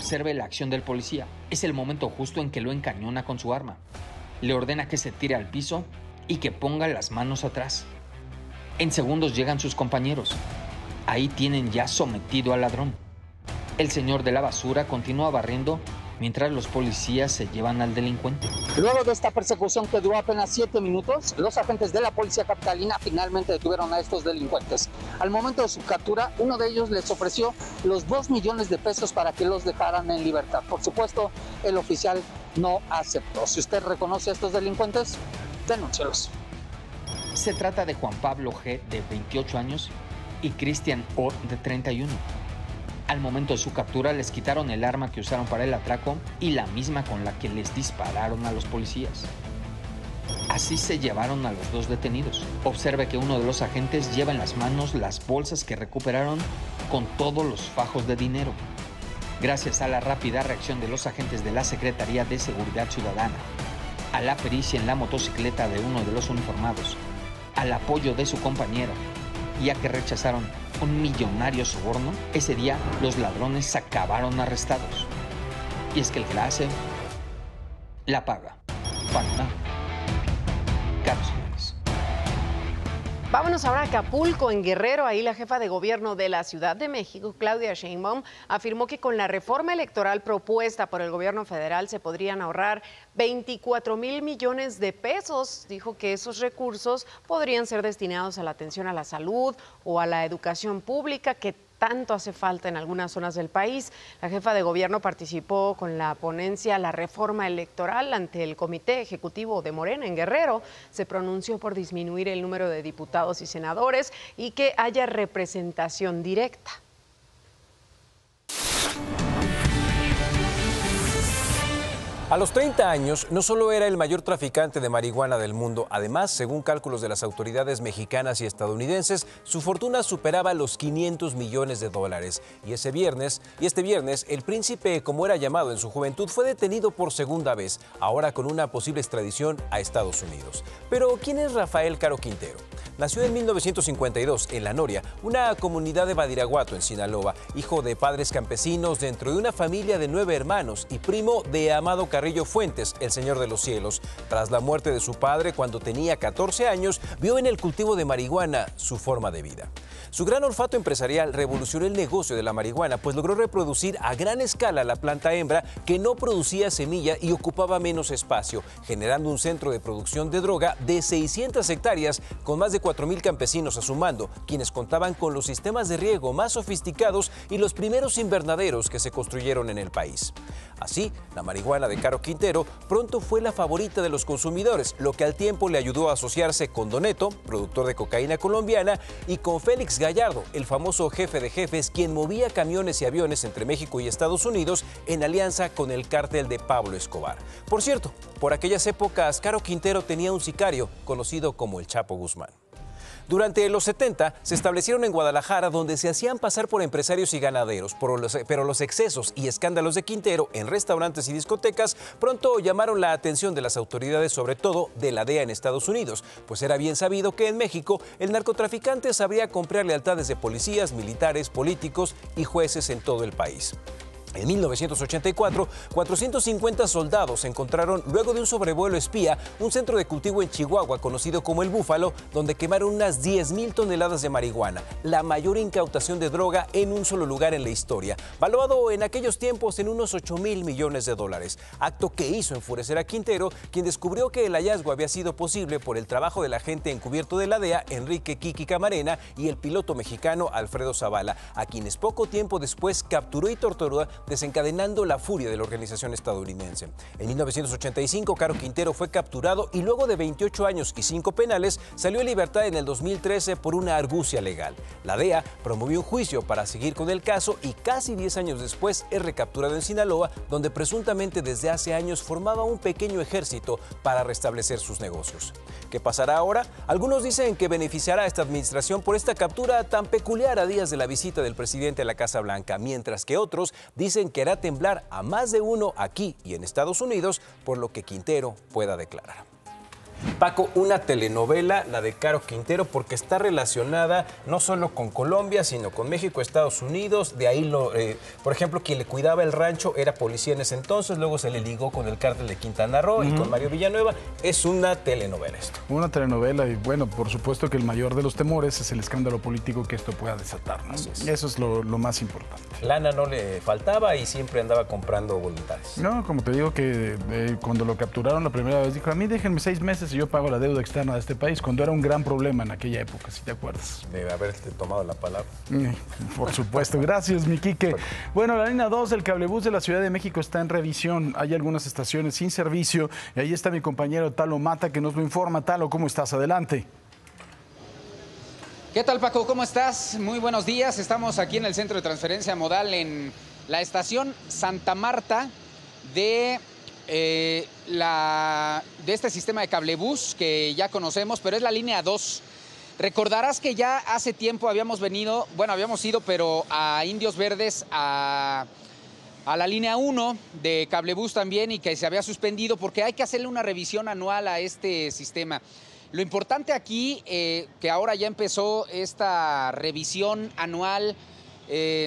observe la acción del policía. Es el momento justo en que lo encañona con su arma. Le ordena que se tire al piso y que ponga las manos atrás. En segundos llegan sus compañeros. Ahí tienen ya sometido al ladrón. El señor de la basura continúa barriendo mientras los policías se llevan al delincuente. Luego de esta persecución que duró apenas siete minutos, los agentes de la policía capitalina finalmente detuvieron a estos delincuentes. Al momento de su captura, uno de ellos les ofreció los dos millones de pesos para que los dejaran en libertad. Por supuesto, el oficial no aceptó. Si usted reconoce a estos delincuentes, denúncielos. Se trata de Juan Pablo G., de veintiocho años, y Cristian O., de treinta y uno. Al momento de su captura les quitaron el arma que usaron para el atraco y la misma con la que les dispararon a los policías. Así se llevaron a los dos detenidos. Observe que uno de los agentes lleva en las manos las bolsas que recuperaron con todos los fajos de dinero. Gracias a la rápida reacción de los agentes de la Secretaría de Seguridad Ciudadana, a la pericia en la motocicleta de uno de los uniformados, al apoyo de su compañero y a que rechazaron un millonario soborno, ese día los ladrones acabaron arrestados. Y es que el que la hace, la paga. Panamá. Carlos Jiménez. Vámonos ahora a Acapulco, en Guerrero. Ahí la jefa de gobierno de la Ciudad de México, Claudia Sheinbaum, afirmó que con la reforma electoral propuesta por el gobierno federal se podrían ahorrar veinticuatro mil millones de pesos. Dijo que esos recursos podrían ser destinados a la atención a la salud o a la educación pública, que tanto hace falta en algunas zonas del país. La jefa de gobierno participó con la ponencia La Reforma Electoral ante el Comité Ejecutivo de Morena en Guerrero. Se pronunció por disminuir el número de diputados y senadores y que haya representación directa. A los treinta años, no solo era el mayor traficante de marihuana del mundo, además, según cálculos de las autoridades mexicanas y estadounidenses, su fortuna superaba los quinientos millones de dólares. Y ese viernes, y este viernes, el príncipe, como era llamado en su juventud, fue detenido por segunda vez, ahora con una posible extradición a Estados Unidos. Pero, ¿quién es Rafael Caro Quintero? Nació en mil novecientos cincuenta y dos en La Noria, una comunidad de Badiraguato, en Sinaloa, hijo de padres campesinos dentro de una familia de nueve hermanos y primo de Amado Carrillo Fuentes, el Señor de los Cielos. Tras la muerte de su padre cuando tenía catorce años, vio en el cultivo de marihuana su forma de vida. Su gran olfato empresarial revolucionó el negocio de la marihuana, pues logró reproducir a gran escala la planta hembra que no producía semilla y ocupaba menos espacio, generando un centro de producción de droga de seiscientas hectáreas con más de cuatro mil campesinos a su mando, quienes contaban con los sistemas de riego más sofisticados y los primeros invernaderos que se construyeron en el país. Así, la marihuana de Caro Quintero pronto fue la favorita de los consumidores, lo que al tiempo le ayudó a asociarse con Doneto, productor de cocaína colombiana, y con Félix Gallardo, el famoso jefe de jefes, quien movía camiones y aviones entre México y Estados Unidos en alianza con el cártel de Pablo Escobar. Por cierto, por aquellas épocas, Caro Quintero tenía un sicario conocido como el Chapo Guzmán. Durante los setenta se establecieron en Guadalajara, donde se hacían pasar por empresarios y ganaderos, pero los, pero los excesos y escándalos de Quintero en restaurantes y discotecas pronto llamaron la atención de las autoridades, sobre todo de la D E A en Estados Unidos, pues era bien sabido que en México el narcotraficante sabría comprar lealtades de policías, militares, políticos y jueces en todo el país. En mil novecientos ochenta y cuatro, cuatrocientos cincuenta soldados encontraron, luego de un sobrevuelo espía, un centro de cultivo en Chihuahua conocido como El Búfalo, donde quemaron unas diez mil toneladas de marihuana, la mayor incautación de droga en un solo lugar en la historia, valuado en aquellos tiempos en unos ocho mil millones de dólares, acto que hizo enfurecer a Quintero, quien descubrió que el hallazgo había sido posible por el trabajo del agente encubierto de la D E A, Enrique Kiki Camarena, y el piloto mexicano Alfredo Zavala, a quienes poco tiempo después capturó y torturó, desencadenando la furia de la organización estadounidense. En mil novecientos ochenta y cinco, Caro Quintero fue capturado y luego de veintiocho años y cinco penales, salió en libertad en el dos mil trece por una argucia legal. La D E A promovió un juicio para seguir con el caso y casi diez años después es recapturado en Sinaloa, donde presuntamente desde hace años formaba un pequeño ejército para restablecer sus negocios. ¿Qué pasará ahora? Algunos dicen que beneficiará a esta administración por esta captura tan peculiar a días de la visita del presidente a la Casa Blanca, mientras que otros dicen que hará temblar a más de uno aquí y en Estados Unidos por lo que Quintero pueda declarar. Paco, una telenovela, la de Caro Quintero, porque está relacionada no solo con Colombia, sino con México, Estados Unidos. De ahí, lo, eh, por ejemplo, quien le cuidaba el rancho era policía en ese entonces, luego se le ligó con el cártel de Quintana Roo uh-huh. y con Mario Villanueva. Es una telenovela esto. Una telenovela y bueno, por supuesto que el mayor de los temores es el escándalo político que esto pueda desatar, ¿no? Es. Eso es lo, lo más importante. Lana no le faltaba y siempre andaba comprando voluntades. No, como te digo que eh, cuando lo capturaron la primera vez dijo, a mí déjenme seis meses y yo pago la deuda externa de este país, cuando era un gran problema en aquella época, si te acuerdas. Debe haberte tomado la palabra. Por supuesto. Gracias, mi Quique. Bueno, la línea dos del cablebús de la Ciudad de México está en revisión. Hay algunas estaciones sin servicio y ahí está mi compañero Talo Mata que nos lo informa. Talo, ¿cómo estás? Adelante. ¿Qué tal, Paco? ¿Cómo estás? Muy buenos días. Estamos aquí en el Centro de Transferencia Modal en la estación Santa Marta de, eh, la, de este sistema de cablebús que ya conocemos, pero es la línea dos. Recordarás que ya hace tiempo habíamos venido, bueno, habíamos ido, pero a Indios Verdes, a, a la línea uno de cablebús también, y que se había suspendido porque hay que hacerle una revisión anual a este sistema. Lo importante aquí, eh, que ahora ya empezó esta revisión anual eh,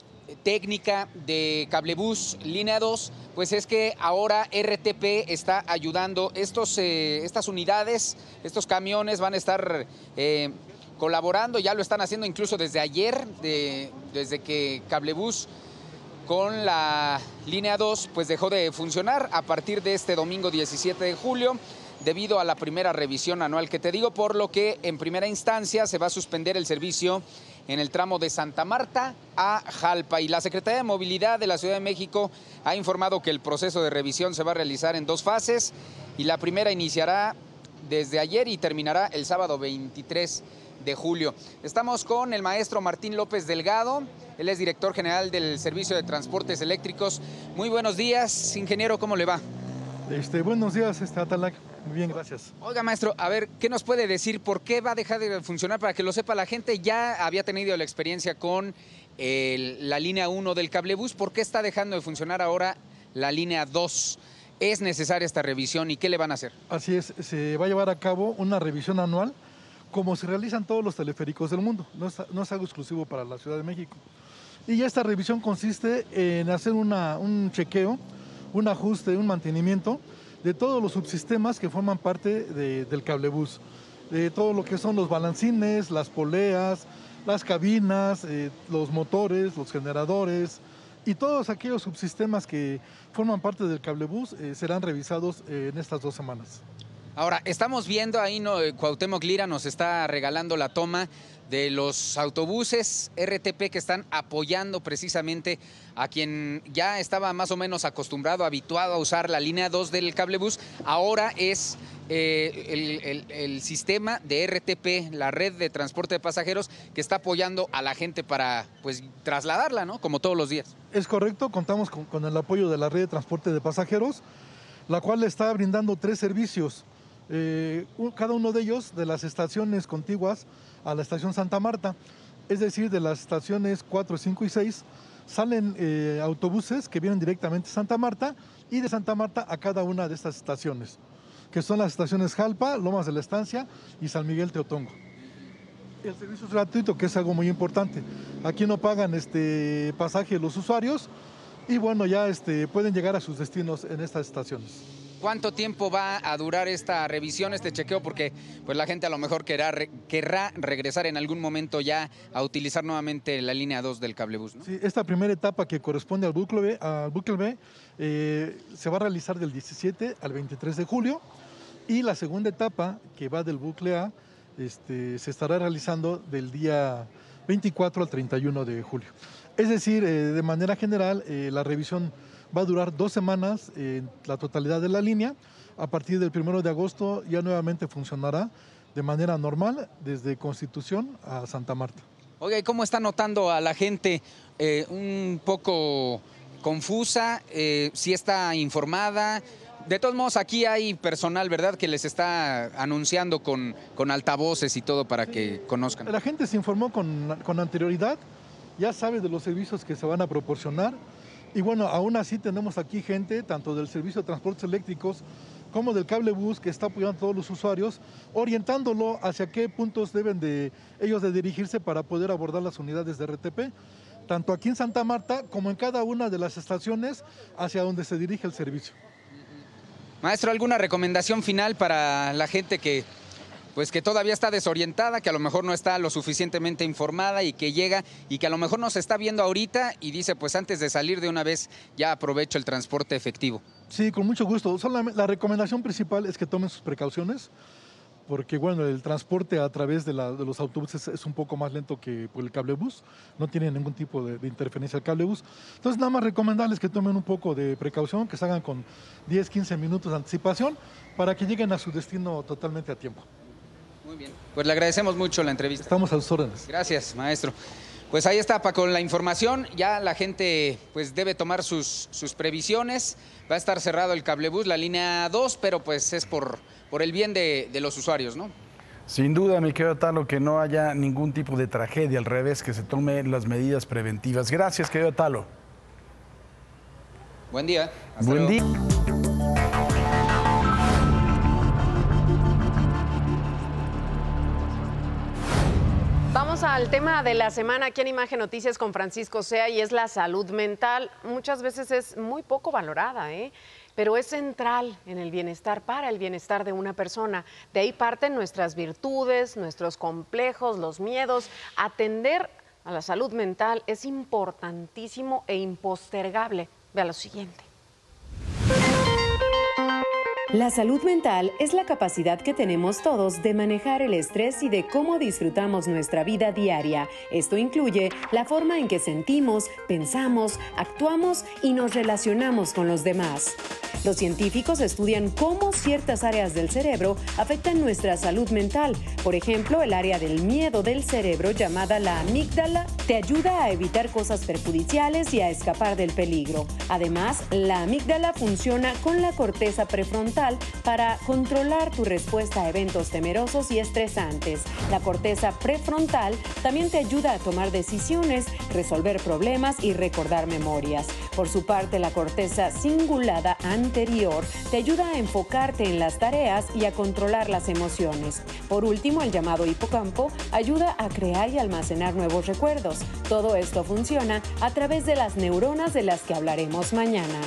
técnica de cablebús línea dos, pues es que ahora R T P está ayudando. Estos, eh, estas unidades, estos camiones van a estar eh, colaborando, ya lo están haciendo incluso desde ayer, de, desde que cablebús con la línea dos pues dejó de funcionar a partir de este domingo diecisiete de julio. Debido a la primera revisión anual que te digo, por lo que en primera instancia se va a suspender el servicio en el tramo de Santa Marta a Jalpa. Y la Secretaría de Movilidad de la Ciudad de México ha informado que el proceso de revisión se va a realizar en dos fases y la primera iniciará desde ayer y terminará el sábado veintitrés de julio. Estamos con el maestro Martín López Delgado, él es director general del Servicio de Transportes Eléctricos. Muy buenos días, ingeniero, ¿cómo le va? Este, buenos días, este, Atalac. Muy bien, gracias. Oiga, maestro, a ver, ¿qué nos puede decir? ¿Por qué va a dejar de funcionar? Para que lo sepa la gente, ya había tenido la experiencia con el, la línea uno del cablebús. ¿Por qué está dejando de funcionar ahora la línea dos? ¿Es necesaria esta revisión y qué le van a hacer? Así es, se va a llevar a cabo una revisión anual como se realizan todos los teleféricos del mundo. No es, no es algo exclusivo para la Ciudad de México. Y ya esta revisión consiste en hacer una, un chequeo, un ajuste, un mantenimiento de todos los subsistemas que forman parte de, del cablebús, de todo lo que son los balancines, las poleas, las cabinas, eh, los motores, los generadores y todos aquellos subsistemas que forman parte del cablebús eh, serán revisados eh, en estas dos semanas. Ahora, estamos viendo ahí, no, Cuauhtémoc Lira nos está regalando la toma de los autobuses R T P que están apoyando precisamente a quien ya estaba más o menos acostumbrado, habituado a usar la línea dos del cablebús. Ahora es eh, el, el, el sistema de R T P, la red de transporte de pasajeros, que está apoyando a la gente para pues trasladarla, ¿no? Como todos los días. Es correcto, contamos con, con el apoyo de la red de transporte de pasajeros, la cual está brindando tres servicios. Eh, cada uno de ellos de las estaciones contiguas a la estación Santa Marta, es decir, de las estaciones cuatro, cinco y seis, salen eh, autobuses que vienen directamente a Santa Marta y de Santa Marta a cada una de estas estaciones, que son las estaciones Jalpa, Lomas de la Estancia y San Miguel Teotongo. El servicio es gratuito, que es algo muy importante. Aquí no pagan este pasaje los usuarios y bueno, ya este, pueden llegar a sus destinos en estas estaciones. ¿Cuánto tiempo va a durar esta revisión, este chequeo? Porque pues la gente a lo mejor querrá, querrá regresar en algún momento ya a utilizar nuevamente la línea dos del cablebús, ¿no? Sí, esta primera etapa que corresponde al bucle B, al bucle B eh, se va a realizar del diecisiete al veintitrés de julio y la segunda etapa, que va del bucle A, este, se estará realizando del día veinticuatro al treinta y uno de julio. Es decir, eh, de manera general, eh, la revisión va a durar dos semanas en la totalidad de la línea. A partir del primero de agosto ya nuevamente funcionará de manera normal desde Constitución a Santa Marta. Oiga, ¿y cómo está notando a la gente eh, un poco confusa? Eh, ¿Sí está informada? De todos modos, aquí hay personal, ¿verdad?, que les está anunciando con, con altavoces y todo para que conozcan. La gente se informó con, con anterioridad, ya sabe de los servicios que se van a proporcionar. Y bueno, aún así tenemos aquí gente, tanto del Servicio de Transportes Eléctricos como del cablebús que está apoyando a todos los usuarios, orientándolo hacia qué puntos deben de ellos de dirigirse para poder abordar las unidades de R T P, tanto aquí en Santa Marta como en cada una de las estaciones hacia donde se dirige el servicio. Maestro, ¿alguna recomendación final para la gente que, pues, que todavía está desorientada, que a lo mejor no está lo suficientemente informada y que llega y que a lo mejor nos está viendo ahorita y dice, pues antes de salir de una vez ya aprovecho el transporte efectivo? Sí, con mucho gusto. Solamente, la recomendación principal es que tomen sus precauciones, porque bueno, el transporte a través de, la, de los autobuses es un poco más lento que por el cablebús, no tiene ningún tipo de, de interferencia el cablebús. Entonces nada más recomendarles que tomen un poco de precaución, que salgan con diez, quince minutos de anticipación para que lleguen a su destino totalmente a tiempo. Muy bien, pues le agradecemos mucho la entrevista. Estamos a sus órdenes. Gracias, maestro. Pues ahí está, Paco, la información. Ya la gente pues debe tomar sus, sus previsiones. Va a estar cerrado el cablebús, la línea dos, pero pues es por, por el bien de, de los usuarios, ¿no? Sin duda, mi querido Talo, que no haya ningún tipo de tragedia, al revés, que se tomen las medidas preventivas. Gracias, querido Talo. Buen día. Hasta Buen luego. día. Vamos al tema de la semana aquí en Imagen Noticias con Francisco Sea, y es la salud mental. Muchas veces es muy poco valorada, ¿eh? Pero es central en el bienestar, para el bienestar de una persona. De ahí parten nuestras virtudes, nuestros complejos, los miedos. Atender a la salud mental es importantísimo e impostergable. Vea lo siguiente. La salud mental es la capacidad que tenemos todos de manejar el estrés y de cómo disfrutamos nuestra vida diaria. Esto incluye la forma en que sentimos, pensamos, actuamos y nos relacionamos con los demás. Los científicos estudian cómo ciertas áreas del cerebro afectan nuestra salud mental. Por ejemplo, el área del miedo del cerebro, llamada la amígdala, te ayuda a evitar cosas perjudiciales y a escapar del peligro. Además, la amígdala funciona con la corteza prefrontal para controlar tu respuesta a eventos temerosos y estresantes. La corteza prefrontal también te ayuda a tomar decisiones, resolver problemas y recordar memorias. Por su parte, la corteza cingulada anterior te ayuda a enfocarte en las tareas y a controlar las emociones. Por último, el llamado hipocampo ayuda a crear y almacenar nuevos recuerdos. Todo esto funciona a través de las neuronas de las que hablaremos mañana.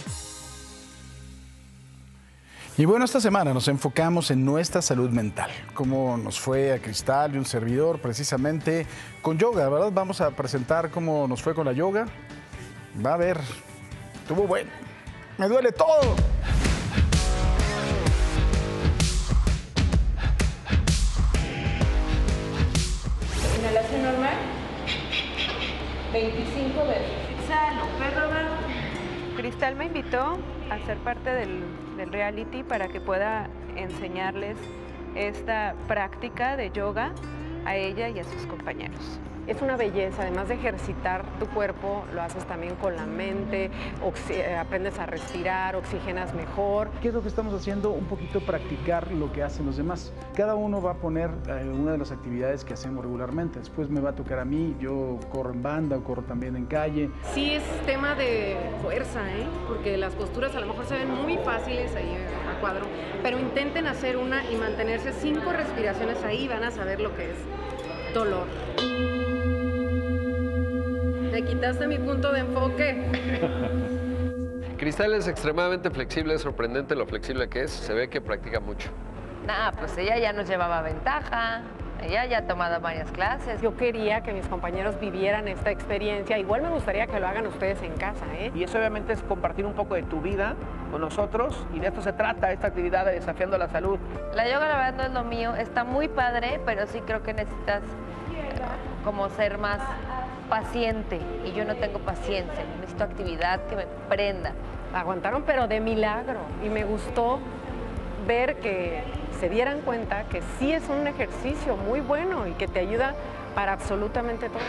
Y bueno, esta semana nos enfocamos en nuestra salud mental, cómo nos fue a Cristal y un servidor precisamente con yoga, ¿verdad? Vamos a presentar cómo nos fue con la yoga. Va a ver, estuvo bueno, me duele todo. Inhalación normal, veinticinco veces. Exhalo, perdón. Cristal me invitó a ser parte del, del reality para que pueda enseñarles esta práctica de yoga a ella y a sus compañeros. Es una belleza, además de ejercitar tu cuerpo, lo haces también con la mente, aprendes a respirar, oxigenas mejor. ¿Qué es lo que estamos haciendo? Un poquito practicar lo que hacen los demás. Cada uno va a poner eh, una de las actividades que hacemos regularmente. Después me va a tocar a mí, yo corro en banda o corro también en calle. Sí es tema de fuerza, ¿eh? Porque las posturas a lo mejor se ven muy fáciles ahí a cuadro, pero intenten hacer una y mantenerse cinco respiraciones ahí, van a saber lo que es dolor. Me quitaste mi punto de enfoque. Cristal es extremadamente flexible, es sorprendente lo flexible que es, se ve que practica mucho. Nah, pues ella ya nos llevaba ventaja, ella ya ha tomado varias clases. Yo quería que mis compañeros vivieran esta experiencia, igual me gustaría que lo hagan ustedes en casa, ¿eh? Y eso obviamente es compartir un poco de tu vida con nosotros, y de esto se trata esta actividad de Desafiando la Salud. La yoga la verdad no es lo mío, está muy padre, pero sí creo que necesitas eh, como ser más paciente, y yo no tengo paciencia, necesito actividad que me prenda. Aguantaron, pero de milagro, y me gustó ver que se dieran cuenta que sí es un ejercicio muy bueno y que te ayuda para absolutamente todo.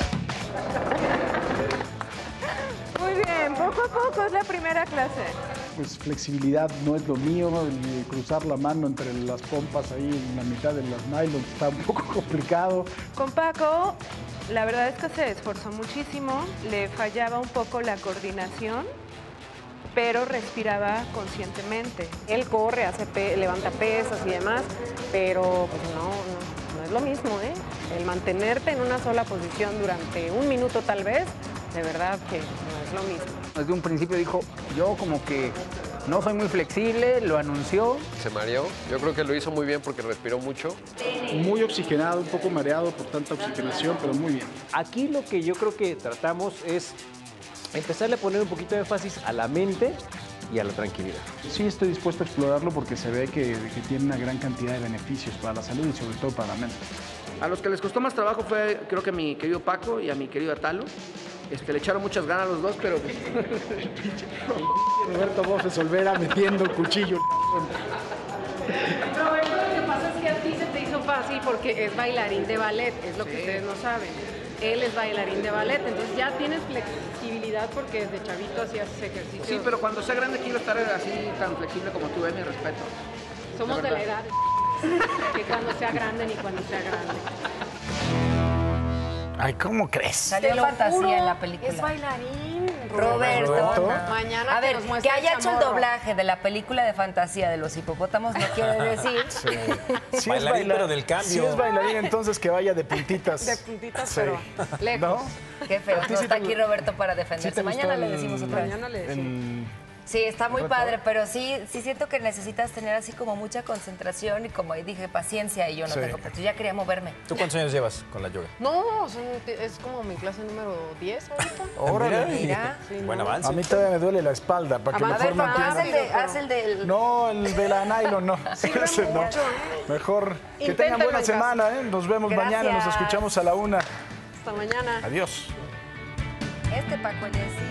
Muy bien, poco a poco es la primera clase. pues flexibilidad no es lo mío, el cruzar la mano entre las pompas ahí en la mitad de las nylon está un poco complicado. Con Paco, la verdad es que se esforzó muchísimo, le fallaba un poco la coordinación, pero respiraba conscientemente. Él corre, hace pe levanta pesas y demás, pero pues no, no, no es lo mismo, ¿eh? El mantenerte en una sola posición durante un minuto tal vez, de verdad que no es lo mismo. Desde un principio dijo, yo como que no soy muy flexible, lo anunció. Se mareó. Yo creo que lo hizo muy bien porque respiró mucho. Muy oxigenado, un poco mareado por tanta oxigenación, pero muy bien. Aquí lo que yo creo que tratamos es empezarle a poner un poquito de énfasis a la mente y a la tranquilidad. Sí, estoy dispuesto a explorarlo porque se ve que, que tiene una gran cantidad de beneficios para la salud y sobre todo para la mente. A los que les costó más trabajo fue, creo que a mi querido Paco y a mi querido Atalo. Este, le echaron muchas ganas a los dos, pero... Roberto Bofes Olvera metiendo cuchillo. Roberto, lo que pasa es que a ti se te hizo fácil porque es bailarín de ballet, es lo que Sí. ustedes no saben. Él es bailarín de ballet, entonces ya tienes flexibilidad porque desde chavito hacías ejercicio. Sí, pero cuando sea grande quiero estar así tan flexible como tú, eh, mi respeto. Somos de la edad que cuando sea grande ni cuando sea grande. Ay, ¿cómo crees? Salió Te lo fantasía juro, en la película. Es bailarín. Roberto. Roberto. Mañana A te ver, nos que muestra haya el hecho el chamorro. doblaje de la película de fantasía de los hipopótamos no quiere decir. Sí. Sí Bailarín, baila- pero del cambio. Si es bailarín, entonces que vaya de puntitas. De puntitas, Sí. pero lejos. ¿No? Qué feo. ¿A ti No sí está te aquí gu- Roberto para ¿Sí defenderse. te gustó Mañana le el- decimos otra vez. Mañana le decimos. el- Sí, está muy ¿Roberto? padre, pero sí, sí siento que necesitas tener así como mucha concentración y como ahí dije, paciencia y yo no Sí. tengo, pero yo ya quería moverme. ¿Tú cuántos años llevas con la yoga? No, son- es como mi clase número diez ahorita. Órale. Mira. Sí, Buen no. avance. A mí todavía me duele la espalda para que A A mejor ver, papá, haz mantenga. el, de, haz el del... No, el de la nylon no. Sirve Ese no. mucho, ¿eh? Mejor que Inténtalo tengan buena en casa. semana, ¿eh? Nos vemos mañana, nos Gracias. escuchamos a la una. Hasta mañana. Adiós. Este Paco Elías.